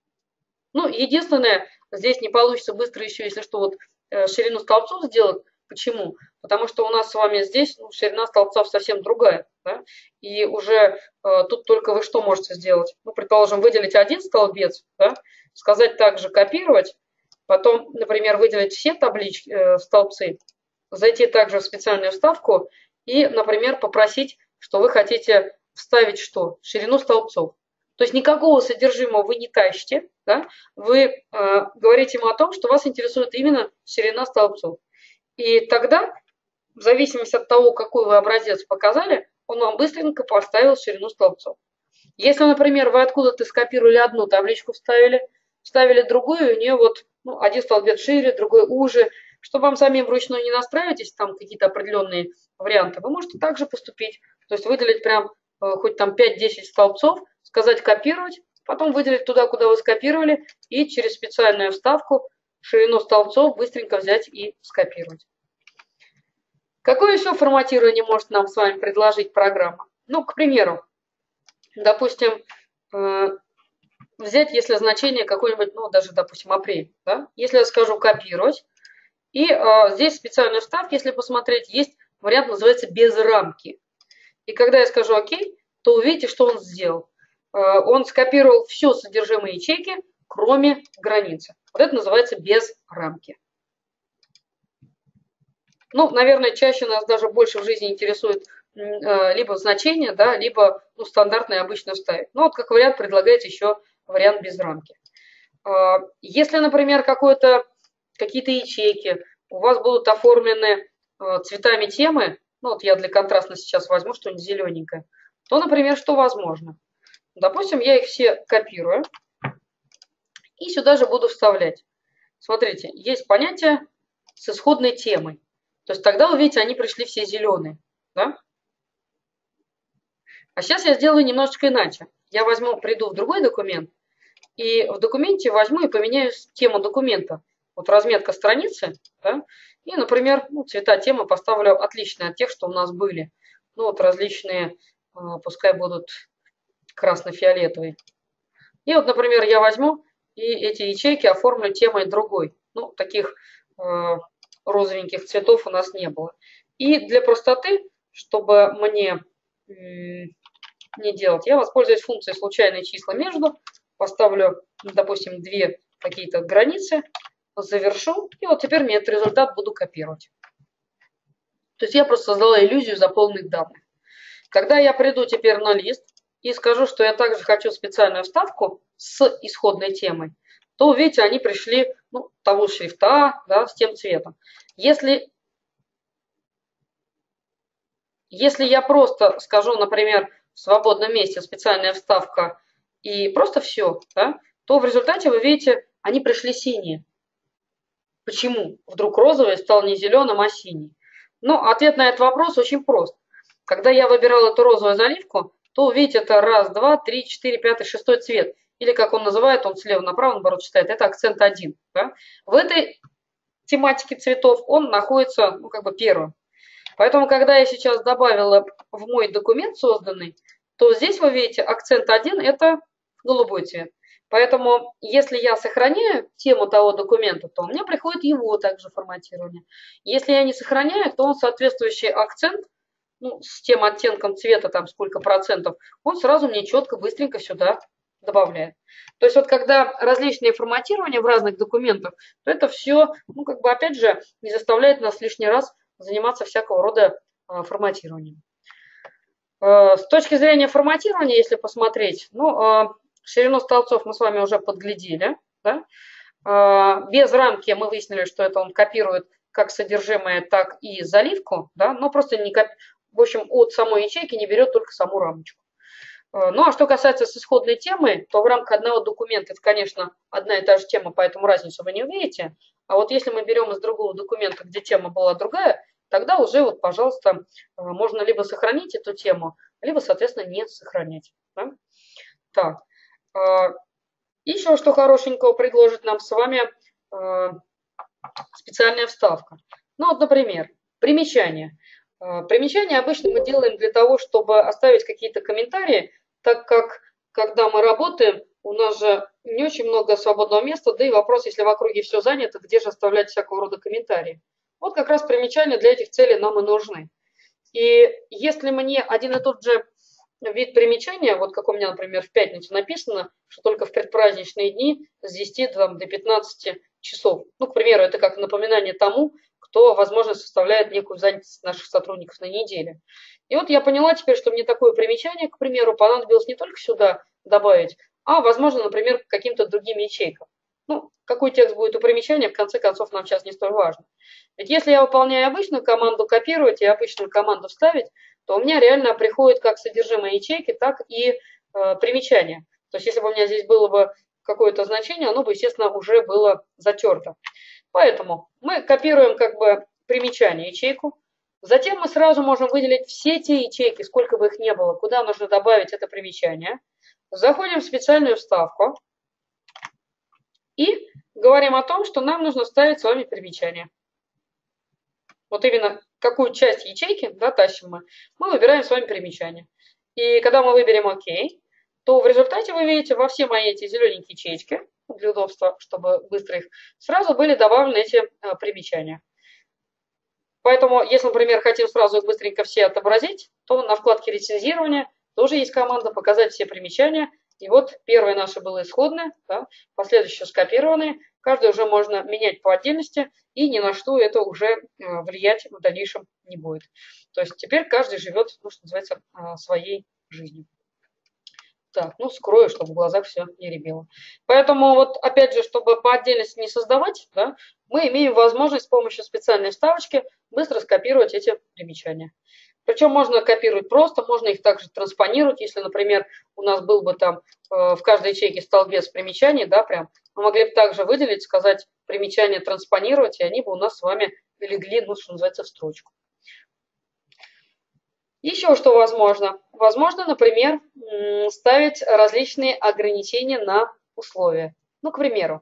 Speaker 1: Ну, единственное, здесь не получится быстро еще, если что, вот ширину столбцов сделать. Почему? Потому что у нас с вами здесь ширина столбцов совсем другая. Да? И уже тут только вы что можете сделать? Ну, предположим, выделить один столбец, да? Сказать также копировать, потом, например, выделить все таблички, столбцы, зайти также в специальную вставку и, например, попросить, что вы хотите вставить что? Ширину столбцов. То есть никакого содержимого вы не тащите, да? Вы говорите ему о том, что вас интересует именно ширина столбцов. И тогда, в зависимости от того, какой вы образец показали, он вам быстренько поставил ширину столбцов. Если, например, вы откуда-то скопировали одну табличку, вставили другую, у нее вот один столбец шире, другой уже, чтобы вам самим вручную не настраивать, там какие-то определенные варианты, вы можете также поступить. То есть выделить прям хоть там 5-10 столбцов, сказать копировать, потом выделить туда, куда вы скопировали, и через специальную вставку ширину столбцов быстренько взять и скопировать. Какое еще форматирование может нам с вами предложить программа? Ну, к примеру, допустим, взять, если значение какое-нибудь, ну, даже, допустим, апрель. Да? Если я скажу копировать, и здесь в специальной вставке, если посмотреть, есть вариант, называется без рамки. И когда я скажу ОК, то увидите, что он сделал. Он скопировал все содержимое ячейки, кроме границы. Вот это называется без рамки. Ну, наверное, чаще нас даже больше в жизни интересует либо значение, да, либо стандартное обычно вставить. Ну, вот как вариант предлагается еще вариант без рамки. Если, например, какие-то ячейки у вас будут оформлены цветами темы, ну, вот я для контраста сейчас возьму что-нибудь зелененькое, то, например, что возможно? Допустим, я их все копирую и сюда же буду вставлять. Смотрите, есть понятие с исходной темой. То есть тогда, вы видите, они пришли все зеленые. Да? А сейчас я сделаю немножечко иначе. Я приду в другой документ, и в документе возьму и поменяю тему документа. Вот разметка страницы, да? И, например, цвета темы поставлю отличные от тех, что у нас были. Ну, вот различные, пускай будут красно-фиолетовые. И вот, например, я возьму и эти ячейки оформлю темой другой. Ну, таких розовеньких цветов у нас не было. И для простоты, чтобы мне не делать, я воспользуюсь функцией случайные числа между, поставлю, допустим, две какие-то границы, завершу, и вот теперь мне этот результат буду копировать. То есть я просто создала иллюзию заполненных данных. Когда я приду теперь на лист и скажу, что я также хочу специальную вставку с исходной темой, то, видите, они пришли того шрифта, да, с тем цветом. Если я просто скажу, например, в свободном месте специальная вставка и просто все, да, то в результате вы видите, они пришли синие. Почему вдруг розовый стал не зеленым, а синий? Ну, ответ на этот вопрос очень прост. Когда я выбирал эту розовую заливку, то увидите, это 1, 2, 3, 4, 5, 6 цвет. Или, как он называет, он слева направо, наоборот, читает, это акцент 1. Да? В этой тематике цветов он находится, первым. Поэтому, когда я сейчас добавила в мой документ созданный, то здесь вы видите, акцент 1 это голубой цвет. Поэтому, если я сохраняю тему того документа, то у меня приходит его также форматирование. Если я не сохраняю, то он соответствующий акцент, ну, с тем оттенком цвета, там сколько процентов, он сразу мне четко, быстренько сюда добавляет. То есть вот когда различные форматирования в разных документах, то это все, ну, как бы опять же, не заставляет нас лишний раз заниматься всякого рода форматированием. С точки зрения форматирования, если посмотреть, ну, ширину столбцов мы с вами уже подглядели. Да? Без рамки мы выяснили, что это он копирует как содержимое, так и заливку, да? Но просто не в общем, от самой ячейки не берет только саму рамочку. Ну, а что касается с исходной темы, то в рамках одного документа это, конечно, одна и та же тема, поэтому разницу вы не увидите. А вот если мы берем из другого документа, где тема была другая, тогда уже, вот, пожалуйста, можно либо сохранить эту тему, либо, соответственно, не сохранять. Да? Так. Еще что хорошенького предложит нам с вами специальная вставка. Ну, вот, например, примечание. Примечания обычно мы делаем для того, чтобы оставить какие-то комментарии, так как, когда мы работаем, у нас же не очень много свободного места, да и вопрос, если в округе все занято, где же оставлять всякого рода комментарии. Вот как раз примечания для этих целей нам и нужны. И если мне один и тот же вид примечания, вот как у меня, например, в пятницу написано, что только в предпраздничные дни с 10 до 15 часов. Ну, к примеру, это как напоминание тому, кто, возможно, составляет некую занятость наших сотрудников на неделе. И вот я поняла теперь, что мне такое примечание, к примеру, понадобилось не только сюда добавить, а, возможно, например, к каким-то другим ячейкам. Ну, какой текст будет у примечания, в конце концов, нам сейчас не столь важно. Ведь если я выполняю обычную команду копировать и обычную команду вставить, то у меня реально приходит как содержимое ячейки, так и примечание. То есть если бы у меня здесь было бы какое-то значение, оно бы, естественно, уже было затерто. Поэтому мы копируем как бы примечание, ячейку. Затем мы сразу можем выделить все те ячейки, сколько бы их ни было, куда нужно добавить это примечание. Заходим в специальную вставку и говорим о том, что нам нужно вставить с вами примечание. Вот именно какую часть ячейки, да, тащим мы выбираем с вами примечание. И когда мы выберем ОК, то в результате вы видите во все мои эти зелененькие ячейки, для удобства, чтобы быстро их, сразу были добавлены эти примечания. Поэтому, если, например, хотим сразу их быстренько все отобразить, то на вкладке рецензирования тоже есть команда «Показать все примечания». И вот первое наше было исходное, да, последующие скопированные. Каждый уже можно менять по отдельности, и ни на что это уже влиять в дальнейшем не будет. То есть теперь каждый живет, ну, что называется, своей жизнью. Так, ну, скрою, чтобы в глазах все не рябило. Поэтому вот, опять же, чтобы по отдельности не создавать, да, мы имеем возможность с помощью специальной вставочки быстро скопировать эти примечания. Причем можно копировать просто, можно их также транспонировать. Если, например, у нас был бы там в каждой ячейке столбец примечаний, да, прям, мы могли бы также выделить, сказать примечания транспонировать, и они бы у нас с вами легли, ну, что называется, в строчку. Еще что возможно? Возможно, например, ставить различные ограничения на условия. Ну, к примеру,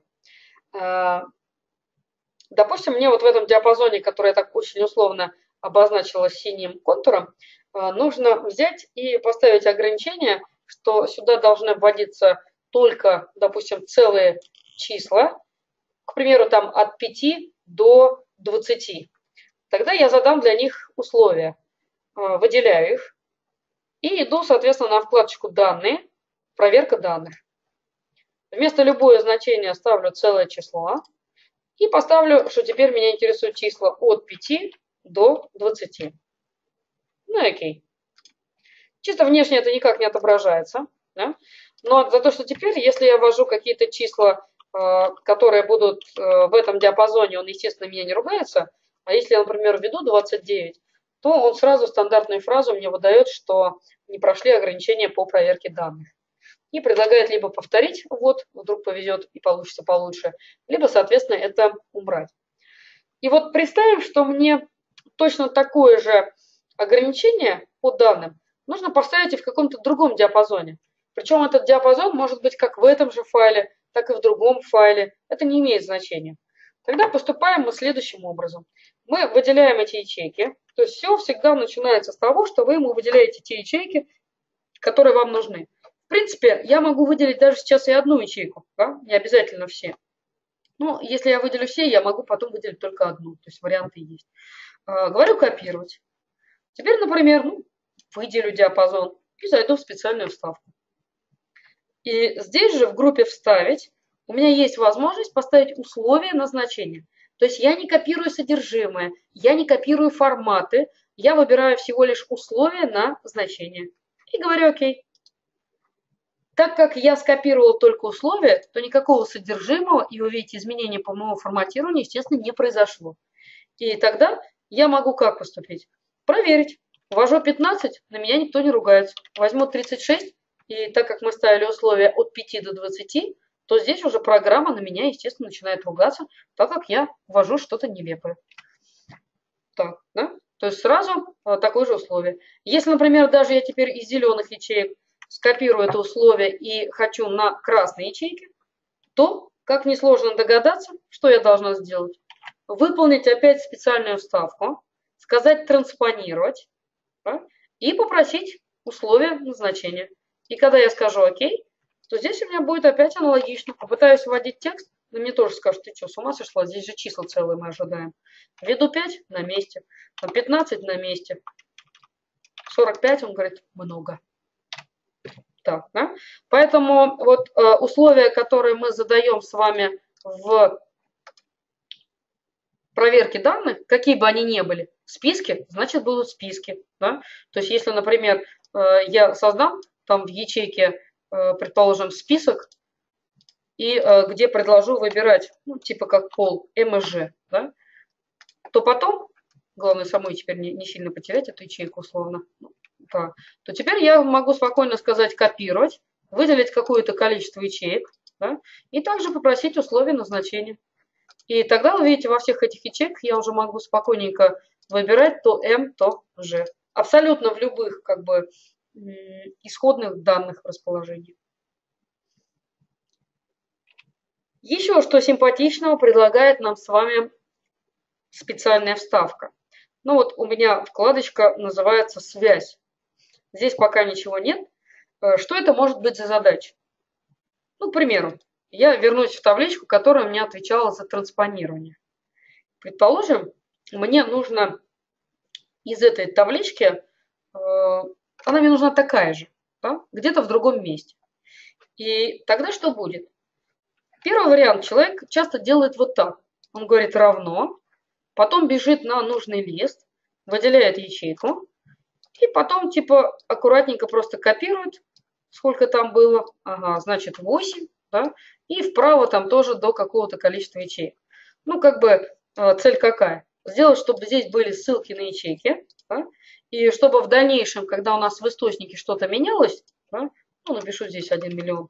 Speaker 1: допустим, мне вот в этом диапазоне, который я так очень условно обозначила синим контуром, нужно взять и поставить ограничение, что сюда должны вводиться только, допустим, целые числа, к примеру, там от 5 до 20. Тогда я задам для них условия, выделяю их и иду, соответственно, на вкладочку «Данные», «Проверка данных». Вместо любое значение ставлю целое число и поставлю, что теперь меня интересуют числа от 5 до 20. Ну и окей. Чисто внешне это никак не отображается. Да? Но за то, что теперь, если я ввожу какие-то числа, которые будут в этом диапазоне, он, естественно, меня не ругается. А если я, например, введу 29, то он сразу стандартную фразу мне выдает, что не прошли ограничения по проверке данных. И предлагает либо повторить ввод, вдруг повезет и получится получше, либо, соответственно, это убрать. И вот представим, что мне точно такое же ограничение по данным нужно поставить и в каком-то другом диапазоне. Причем этот диапазон может быть как в этом же файле, так и в другом файле. Это не имеет значения. Тогда поступаем мы следующим образом. Мы выделяем эти ячейки. То есть все всегда начинается с того, что вы ему выделяете те ячейки, которые вам нужны. В принципе, я могу выделить даже сейчас и одну ячейку, да? Не обязательно все. Но если я выделю все, я могу потом выделить только одну. То есть варианты есть. Говорю копировать. Теперь, например, выделю диапазон и зайду в специальную вставку. И здесь же в группе «Вставить» у меня есть возможность поставить условия назначения. То есть я не копирую содержимое, я не копирую форматы, я выбираю всего лишь условия на значение. И говорю «Ок». Так как я скопировал только условия, то никакого содержимого и, вы видите, изменения по моему форматированию, естественно, не произошло. И тогда я могу как поступить? Проверить. Ввожу 15, на меня никто не ругается. Возьму 36, и так как мы ставили условия от 5 до 20, то здесь уже программа на меня, естественно, начинает ругаться, так как я ввожу что-то нелепое. Так, да? То есть сразу такое же условие. Если, например, даже я теперь из зеленых ячеек скопирую это условие и хочу на красные ячейки, то, как несложно догадаться, что я должна сделать? Выполнить опять специальную вставку, сказать «транспонировать», да, и попросить условия назначения. И когда я скажу «Ок», то здесь у меня будет опять аналогично. Попытаюсь вводить текст, но мне тоже скажут: ты что, с ума сошла? Здесь же числа целые мы ожидаем. Введу 5 на месте, 15 на месте, 45, он говорит, много. Так, да? Поэтому вот условия, которые мы задаем с вами в проверке данных, какие бы они ни были, списки, значит будут списки. Да? То есть если, например, я создам там в ячейке, предположим, список, и где предложу выбирать, типа как пол МСЖ, да, то потом, главное самой теперь не сильно потерять эту ячейку условно, да, то теперь я могу спокойно сказать «копировать», выделить какое-то количество ячеек, да, и также попросить условия назначения. И тогда, вы видите, во всех этих ячейках я уже могу спокойненько выбирать то М, то Ж. Абсолютно в любых как бы исходных данных расположения. Еще что симпатичного предлагает нам с вами специальная вставка. Ну вот у меня вкладочка называется «Связь». Здесь пока ничего нет. Что это может быть за задача? Ну, к примеру, я вернусь в табличку, которая мне отвечала за транспонирование. Предположим, мне нужно из этой таблички, она мне нужна такая же, да, где-то в другом месте. И тогда что будет? Первый вариант, человек часто делает вот так. Он говорит «равно», потом бежит на нужный лист, выделяет ячейку, и потом типа аккуратненько просто копирует, сколько там было. Ага, значит 8, да, и вправо там тоже до какого-то количества ячеек. Ну, как бы цель какая? Сделать, чтобы здесь были ссылки на ячейки, да, и чтобы в дальнейшем, когда у нас в источнике что-то менялось, да, ну, напишу здесь 1 миллион,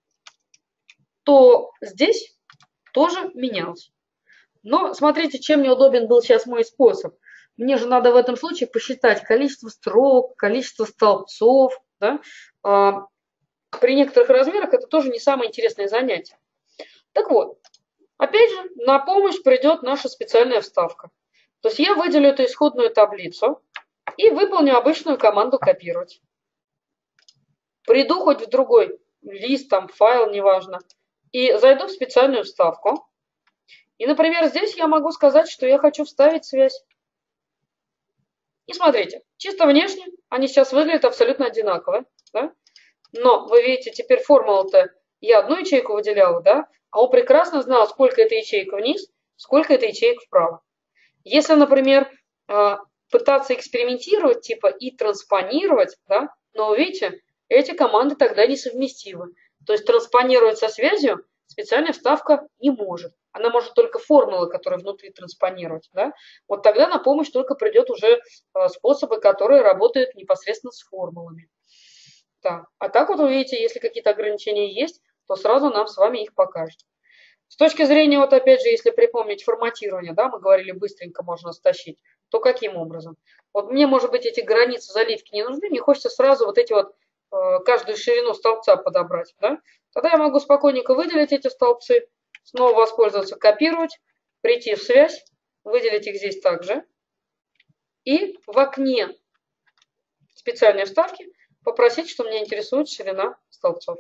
Speaker 1: то здесь тоже менялось. Но смотрите, чем неудобен был сейчас мой способ. Мне же надо в этом случае посчитать количество строк, количество столбцов. Да? При некоторых размерах это тоже не самое интересное занятие. Так вот, опять же, на помощь придет наша специальная вставка. То есть я выделю эту исходную таблицу и выполню обычную команду «Копировать». Приду хоть в другой лист, там, файл, неважно, и зайду в специальную вставку. И, например, здесь я могу сказать, что я хочу вставить связь. И смотрите, чисто внешне они сейчас выглядят абсолютно одинаково. Да? Но вы видите, теперь формула-то я одну ячейку выделяла, да? А он прекрасно знал, сколько это ячеек вниз, сколько это ячеек вправо. Если, например, пытаться экспериментировать, типа и транспонировать, да, но вы видите, эти команды тогда несовместимы. То есть транспонировать со связью специальная вставка не может. Она может только формулы, которые внутри транспонировать. Да? Вот тогда на помощь только придет уже способы, которые работают непосредственно с формулами. Да. А так вот вы видите, если какие-то ограничения есть, то сразу нам с вами их покажет. С точки зрения, вот опять же, если припомнить форматирование, да, мы говорили, быстренько можно стащить, то каким образом? Вот мне, может быть, эти границы заливки не нужны, мне хочется сразу вот эти вот, каждую ширину столбца подобрать, да? Тогда я могу спокойненько выделить эти столбцы, снова воспользоваться «Копировать», прийти в связь, выделить их здесь также, и в окне специальной вставки попросить, что меня интересует ширина столбцов.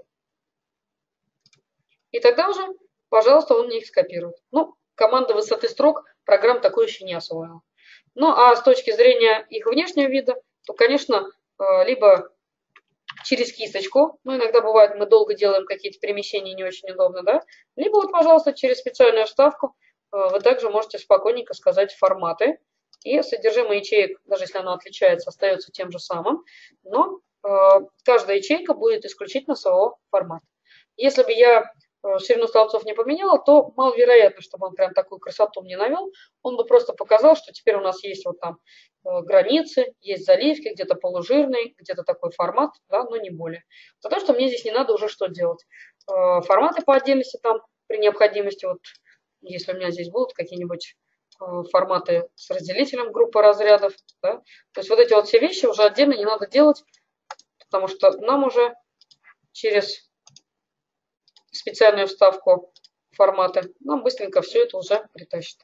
Speaker 1: И тогда уже, пожалуйста, он мне их скопирует. Ну, команда высоты строк программа такой еще не освоила. Ну, а с точки зрения их внешнего вида, то, конечно, либо через кисточку, ну, иногда бывает, мы долго делаем какие-то перемещения, не очень удобно, да, либо вот, пожалуйста, через специальную вставку вы также можете спокойненько сказать форматы, и содержимое ячеек, даже если оно отличается, остается тем же самым, но каждая ячейка будет исключительно своего формата. Если бы я ширину столбцов не поменяла, то маловероятно, чтобы он прям такую красоту мне навел. Он бы просто показал, что теперь у нас есть вот там границы, есть заливки, где-то полужирный, где-то такой формат, да, но не более. За то, что мне здесь не надо уже что делать. Форматы по отдельности там при необходимости, вот если у меня здесь будут какие-нибудь форматы с разделителем группы разрядов, да, то есть вот эти вот все вещи уже отдельно не надо делать, потому что нам уже через специальную вставку формата нам быстренько все это уже притащит.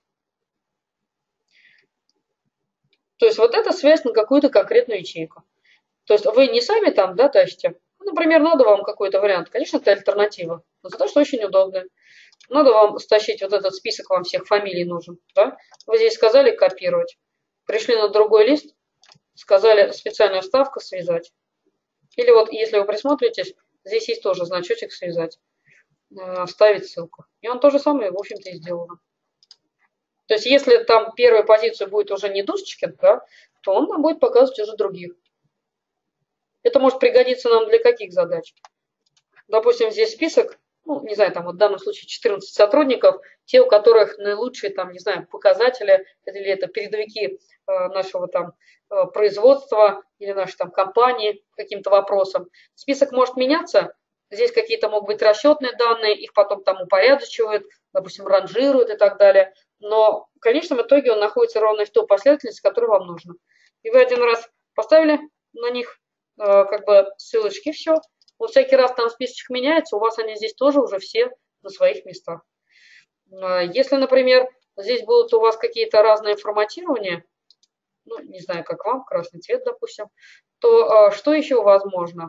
Speaker 1: То есть вот это связь на какую-то конкретную ячейку. То есть вы не сами там, да, тащите. Ну, например, надо вам какой-то вариант. Конечно, это альтернатива, но зато что очень удобно. Надо вам стащить вот этот список, вам всех фамилий нужен. Да? Вы здесь сказали копировать. Пришли на другой лист, сказали специальная вставка связать. Или вот, если вы присмотритесь, здесь есть тоже значочек связать. Вставить ссылку. И он то же самое, в общем-то, и сделал. То есть, если там первая позиция будет уже не Душечкин, да, то он нам будет показывать уже других. Это может пригодиться нам для каких задач? Допустим, здесь список, ну, не знаю, там вот в данном случае 14 сотрудников, те, у которых наилучшие, там, не знаю, показатели, или это передовики нашего там производства, или нашей там компании каким-то вопросом. Список может меняться, здесь какие-то могут быть расчетные данные, их потом там упорядочивают, допустим, ранжируют и так далее. Но в конечном итоге он находится ровно в той последовательности, которая вам нужна. И вы один раз поставили на них как бы ссылочки, все. Вот всякий раз там списочек меняется, у вас они здесь тоже уже все на своих местах. Если, например, здесь будут у вас какие-то разные форматирования, ну, не знаю, как вам, красный цвет, допустим, то что еще возможно?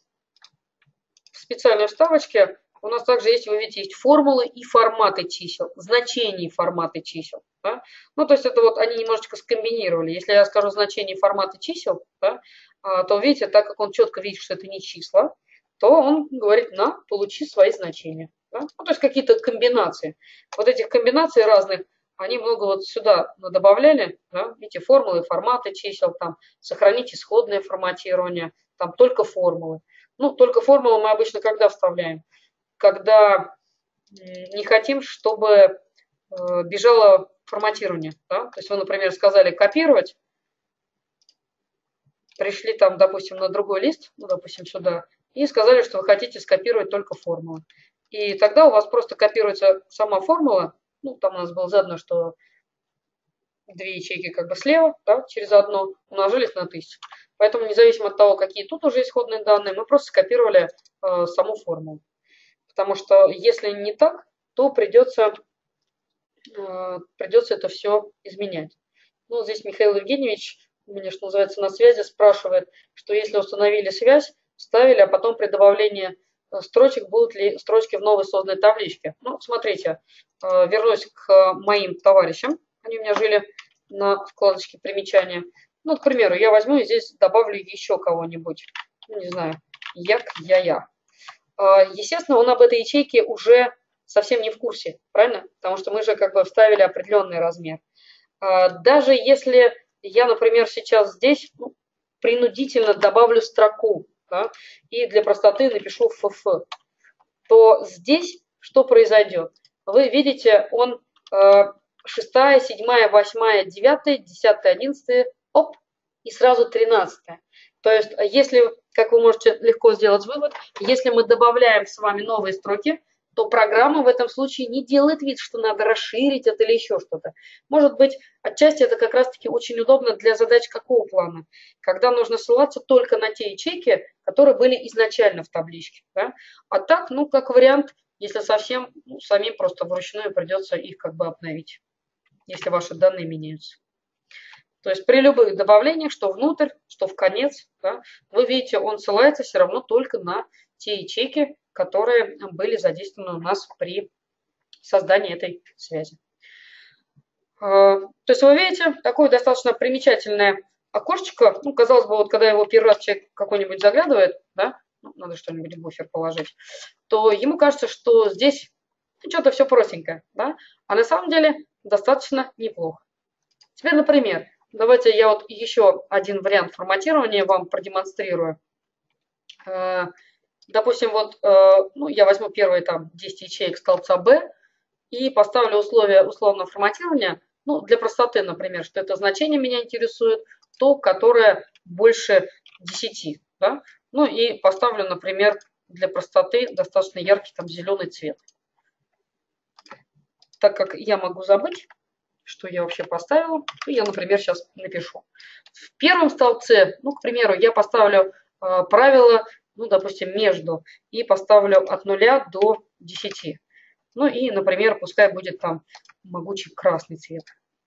Speaker 1: В специальной вставочке у нас также есть, вы видите, есть формулы и форматы чисел, значения форматы чисел. Да? Ну, то есть это вот они немножечко скомбинировали. Если я скажу значение формата чисел, да, то видите, так как он четко видит, что это не числа, то он говорит, на, получи свои значения. Да? Ну, то есть какие-то комбинации. Вот этих комбинаций разных, они много вот сюда добавляли, да? Видите, формулы, форматы чисел, там, сохранить исходное форматирование, там только формулы. Ну, только формулы мы обычно когда вставляем? Когда не хотим, чтобы бежало форматирование. Да? То есть вы, например, сказали копировать, пришли там, допустим, на другой лист, ну, допустим, сюда, и сказали, что вы хотите скопировать только формулу. И тогда у вас просто копируется сама формула, ну, там у нас было задано, что две ячейки как бы слева, да, через одну, умножились на 1000. Поэтому независимо от того, какие тут уже исходные данные, мы просто скопировали саму формулу. Потому что если не так, то придется это все изменять. Ну, здесь Михаил Евгеньевич, у меня, что называется, на связи, спрашивает, что если установили связь, вставили, а потом при добавлении строчек будут ли строчки в новой созданной табличке. Ну, смотрите, вернусь к моим товарищам. Они у меня жили на вкладочке примечания. Ну, к примеру, я возьму и здесь добавлю еще кого-нибудь. Ну, не знаю, я. Естественно, он об этой ячейке уже совсем не в курсе, правильно? Потому что мы же как бы вставили определенный размер. Даже если я, например, сейчас здесь принудительно добавлю строку, да, и для простоты напишу ФФ, то здесь что произойдет? Вы видите, он 6, 7, 8, 9, 10, 11, оп, и сразу 13. То есть, если, как вы можете легко сделать вывод, если мы добавляем с вами новые строки, то программа в этом случае не делает вид, что надо расширить это или еще что-то. Может быть, отчасти это как раз-таки очень удобно для задач какого плана? Когда нужно ссылаться только на те ячейки, которые были изначально в табличке. Да? А так, ну, как вариант, если совсем, самим просто вручную придется их как бы обновить, если ваши данные меняются. То есть при любых добавлениях, что внутрь, что в конец, да, вы видите, он ссылается все равно только на те ячейки, которые были задействованы у нас при создании этой связи. То есть вы видите, такое достаточно примечательное окошечко. Ну, казалось бы, вот когда его первый раз человек какой-нибудь заглядывает, да, ну, надо что-нибудь в буфер положить, то ему кажется, что здесь что-то все простенькое, да, а на самом деле достаточно неплохо. Теперь, например, давайте я вот еще один вариант форматирования вам продемонстрирую. Допустим, вот ну, я возьму первые там 10 ячеек столбца B и поставлю условие условного форматирования, ну, для простоты, например, что это значение меня интересует, то, которое больше 10. Да? Ну и поставлю, например, для простоты достаточно яркий там зеленый цвет. Так как я могу забыть, что я вообще поставила, то я, например, сейчас напишу. В первом столбце, ну, к примеру, я поставлю правило, ну, допустим, между, и поставлю от 0 до 10. Ну и, например, пускай будет там могучий красный цвет.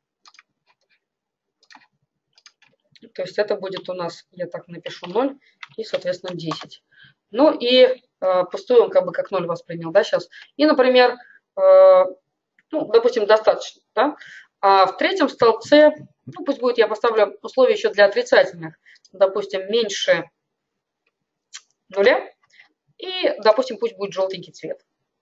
Speaker 1: То есть это будет у нас, я так напишу 0 и, соответственно, 10. Ну и пустой он как бы как 0 воспринял, да, сейчас. И, например, ну, допустим, достаточно, да. А в третьем столбце, ну, пусть будет, я поставлю условия еще для отрицательных. Допустим, меньше 0. И, допустим, пусть будет желтенький цвет.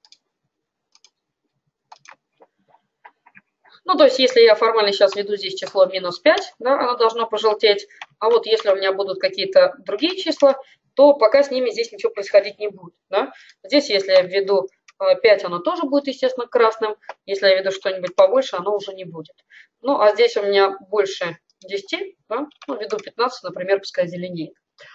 Speaker 1: Ну, то есть, если я формально сейчас веду здесь число минус 5, да, оно должно пожелтеть. А вот если у меня будут какие-то другие числа, то пока с ними здесь ничего происходить не будет. Да. Здесь, если я введу 5, оно тоже будет, естественно, красным. Если я введу что-нибудь побольше, оно уже не будет. Ну, а здесь у меня больше 10, да, ну, введу 15, например, пускай зеленеет.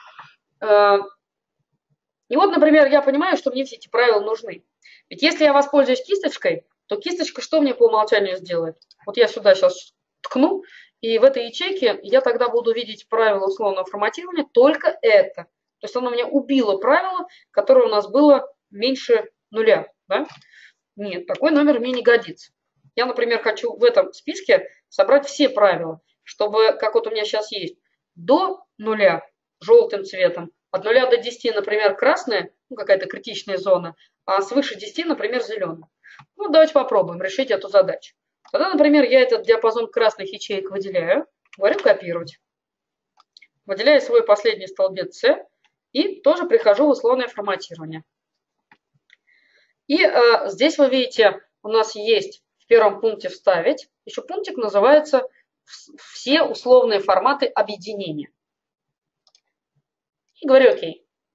Speaker 1: И вот, например, я понимаю, что мне все эти правила нужны. Ведь если я воспользуюсь кисточкой, то кисточка что мне по умолчанию сделает? Вот я сюда сейчас ткну, и в этой ячейке я тогда буду видеть правила условного форматирования, только это. То есть оно мне убило правило, которое у нас было меньше 0. Да? Нет, такой номер мне не годится. Я, например, хочу в этом списке собрать все правила, чтобы, как вот у меня сейчас есть, до 0 желтым цветом, от 0 до 10, например, красная, ну, какая-то критичная зона, а свыше 10, например, зеленая. Ну, давайте попробуем решить эту задачу. Тогда, например, я этот диапазон красных ячеек выделяю, говорю копировать. Выделяю свой последний столбец C и тоже прихожу в условное форматирование. И здесь вы видите, у нас есть в первом пункте «Вставить». Еще пунктик называется «Все условные форматы объединения». И говорю «Ок».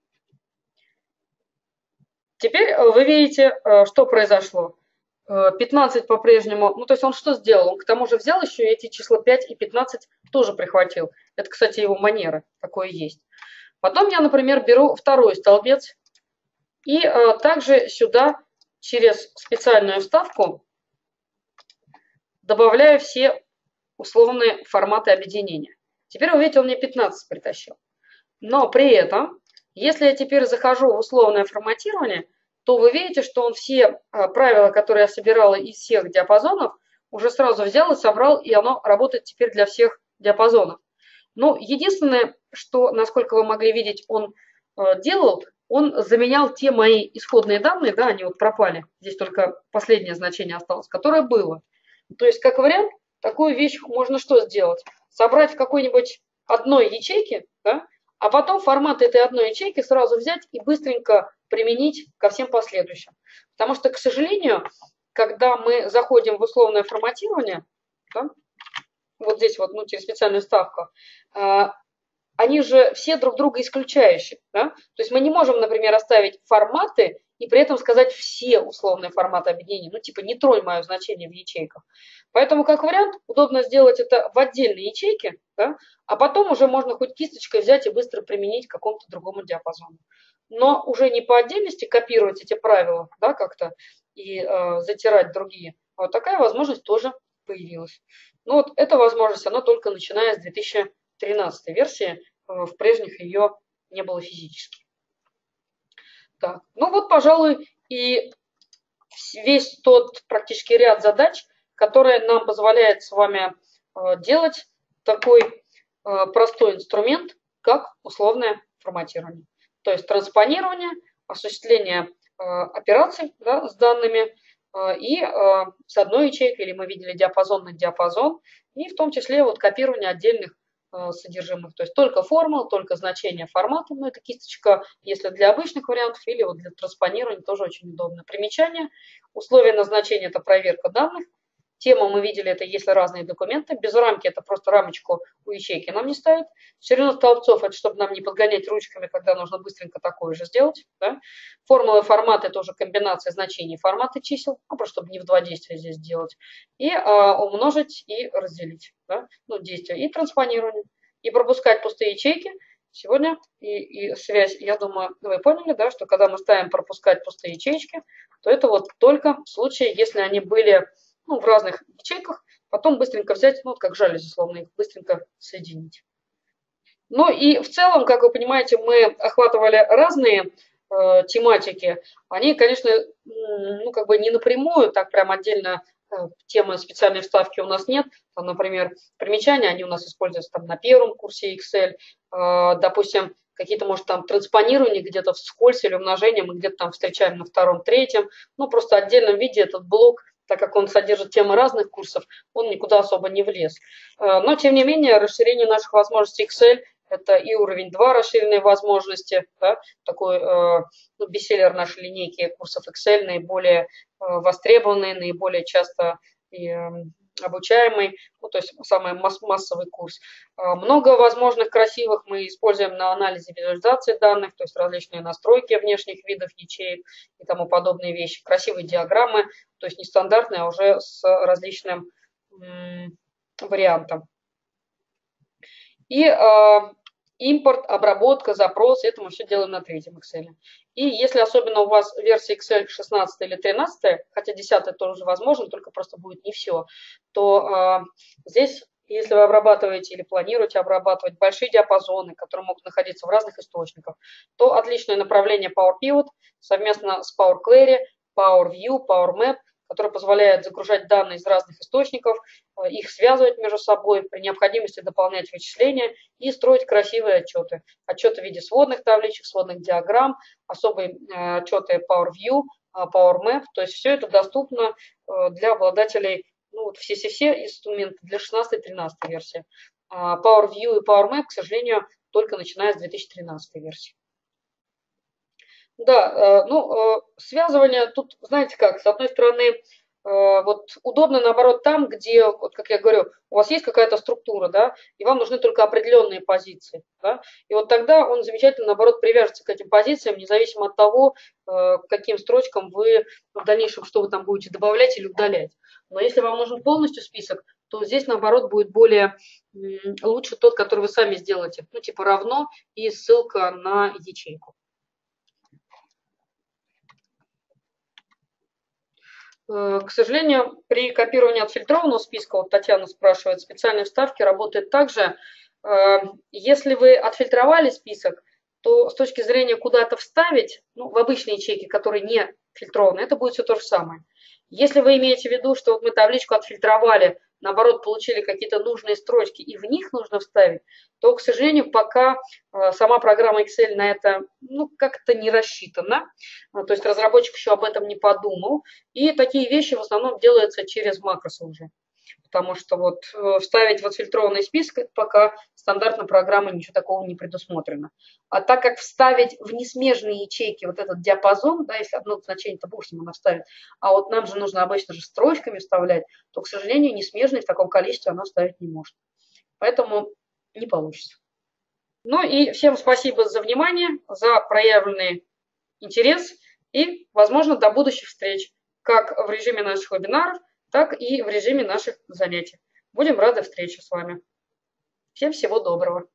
Speaker 1: Теперь вы видите, что произошло. 15 по-прежнему, ну то есть он что сделал? Он к тому же взял еще эти числа 5 и 15 тоже прихватил. Это, кстати, его манера, такое есть. Потом я, например, беру второй столбец и также сюда через специальную вставку добавляю все условные форматы объединения. Теперь вы видите, он мне 15 притащил. Но при этом, если я теперь захожу в условное форматирование, то вы видите, что он все правила, которые я собирала из всех диапазонов, уже сразу взял и собрал, и оно работает теперь для всех диапазонов. Но единственное, что, насколько вы могли видеть, он делал, он заменял те мои исходные данные, да, они вот пропали, здесь только последнее значение осталось, которое было. То есть, как вариант, такую вещь можно что сделать? Собрать в какой-нибудь одной ячейке, да, а потом формат этой одной ячейки сразу взять и быстренько применить ко всем последующим. Потому что, к сожалению, когда мы заходим в условное форматирование, да, вот здесь вот, ну, через специальную вставку, они же все друг друга исключающие. Да? То есть мы не можем, например, оставить форматы и при этом сказать все условные форматы объединения. Ну, типа, не тронь мое значение в ячейках. Поэтому, как вариант, удобно сделать это в отдельной ячейке, да? А потом уже можно хоть кисточкой взять и быстро применить к какому-то другому диапазону. Но уже не по отдельности копировать эти правила, да, как-то и затирать другие. А вот такая возможность тоже появилась. Но вот эта возможность, она только начиная с 2013 версии, в прежних ее не было физически. Так, ну вот, пожалуй, и весь тот практически ряд задач, которые нам позволяет с вами делать такой простой инструмент, как условное форматирование. То есть транспонирование, осуществление операций, да, с данными, и с одной ячейкой, или мы видели диапазон на диапазон, и в том числе вот копирование отдельных содержимых, то есть только формула, только значение формата, но это кисточка, если для обычных вариантов, или вот для транспонирования тоже очень удобно. Примечание, условия назначения – это проверка данных. Тема мы видели, это если разные документы. Без рамки это просто рамочку у ячейки нам не ставит. Ширина столбцов это чтобы нам не подгонять ручками, когда нужно быстренько такое же сделать. Да? Формулы формата это уже комбинация значений формата чисел, просто чтобы не в два действия здесь делать. И умножить и разделить. Да? Ну, действия. И транспонирование. И пропускать пустые ячейки. Сегодня и связь, я думаю, вы поняли, да, что когда мы ставим пропускать пустые ячейки, то это вот только в случае, если они были в разных ячейках, потом быстренько взять, вот как жалюзи, словно их быстренько соединить. Ну и в целом, как вы понимаете, мы охватывали разные тематики. Они, конечно, как бы не напрямую, так прям отдельно темы специальной вставки у нас нет. Там, например, примечания, они у нас используются там на первом курсе Excel. Допустим, какие-то, может, там транспонирования где-то вскользь или умножение мы где-то там встречаем на втором, третьем. Ну, просто в отдельном виде этот блок, так как он содержит темы разных курсов, он никуда особо не влез. Но, тем не менее, расширение наших возможностей Excel – это и уровень 2 расширенные возможности, да, такой бестселлер нашей линейки курсов Excel, наиболее востребованный, наиболее часто и обучаемый, ну, то есть самый массовый курс. Много возможных красивых мы используем на анализе визуализации данных, то есть различные настройки внешних видов ячеек и тому подобные вещи, красивые диаграммы, то есть не стандартные, а уже с различным вариантом. И импорт, обработка, запрос, это мы все делаем на третьем Excel. И если особенно у вас версия Excel 16 или 13, хотя 10 тоже возможно, только просто будет не все, то здесь, если вы обрабатываете или планируете обрабатывать большие диапазоны, которые могут находиться в разных источниках, то отличное направление Power Pivot совместно с Power Query, Power View, Power Map, который позволяет загружать данные из разных источников, их связывать между собой, при необходимости дополнять вычисления и строить красивые отчеты. Отчеты в виде сводных табличек, сводных диаграмм, особые отчеты Power View, Power Map. То есть все это доступно для обладателей, ну, вот все инструменты для 16-13 версии. Power View и Power Map, к сожалению, только начиная с 2013 версии. Да, связывание тут, знаете как, с одной стороны, вот удобно, наоборот, там, где, вот как я говорю, у вас есть какая-то структура, да, и вам нужны только определенные позиции, да, и вот тогда он замечательно, наоборот, привяжется к этим позициям, независимо от того, к каким строчкам вы в дальнейшем, что вы там будете добавлять или удалять. Но если вам нужен полностью список, то здесь, наоборот, будет более лучше тот, который вы сами сделаете, ну, типа равно и ссылка на ячейку. К сожалению, при копировании отфильтрованного списка, вот Татьяна спрашивает, специальные вставки работают так же. Если вы отфильтровали список, то с точки зрения куда-то вставить, ну, в обычные ячейки, которые не фильтрованы, это будет все то же самое. Если вы имеете в виду, что вот мы табличку отфильтровали, наоборот, получили какие-то нужные строчки и в них нужно вставить, то, к сожалению, пока сама программа Excel на это, ну, как-то не рассчитана. То есть разработчик еще об этом не подумал. И такие вещи в основном делаются через макросы уже. Потому что вот вставить в отфильтрованный список пока стандартной программы ничего такого не предусмотрено. А так как вставить в несмежные ячейки вот этот диапазон, да, если одно значение, то бог с ним она вставит, а вот нам же нужно обычно же строчками вставлять, то, к сожалению, несмежные в таком количестве она вставить не может. Поэтому не получится. Ну и всем спасибо за внимание, за проявленный интерес и, возможно, до будущих встреч, как в режиме наших вебинаров, так и в режиме наших занятий. Будем рады встрече с вами. Всем всего доброго.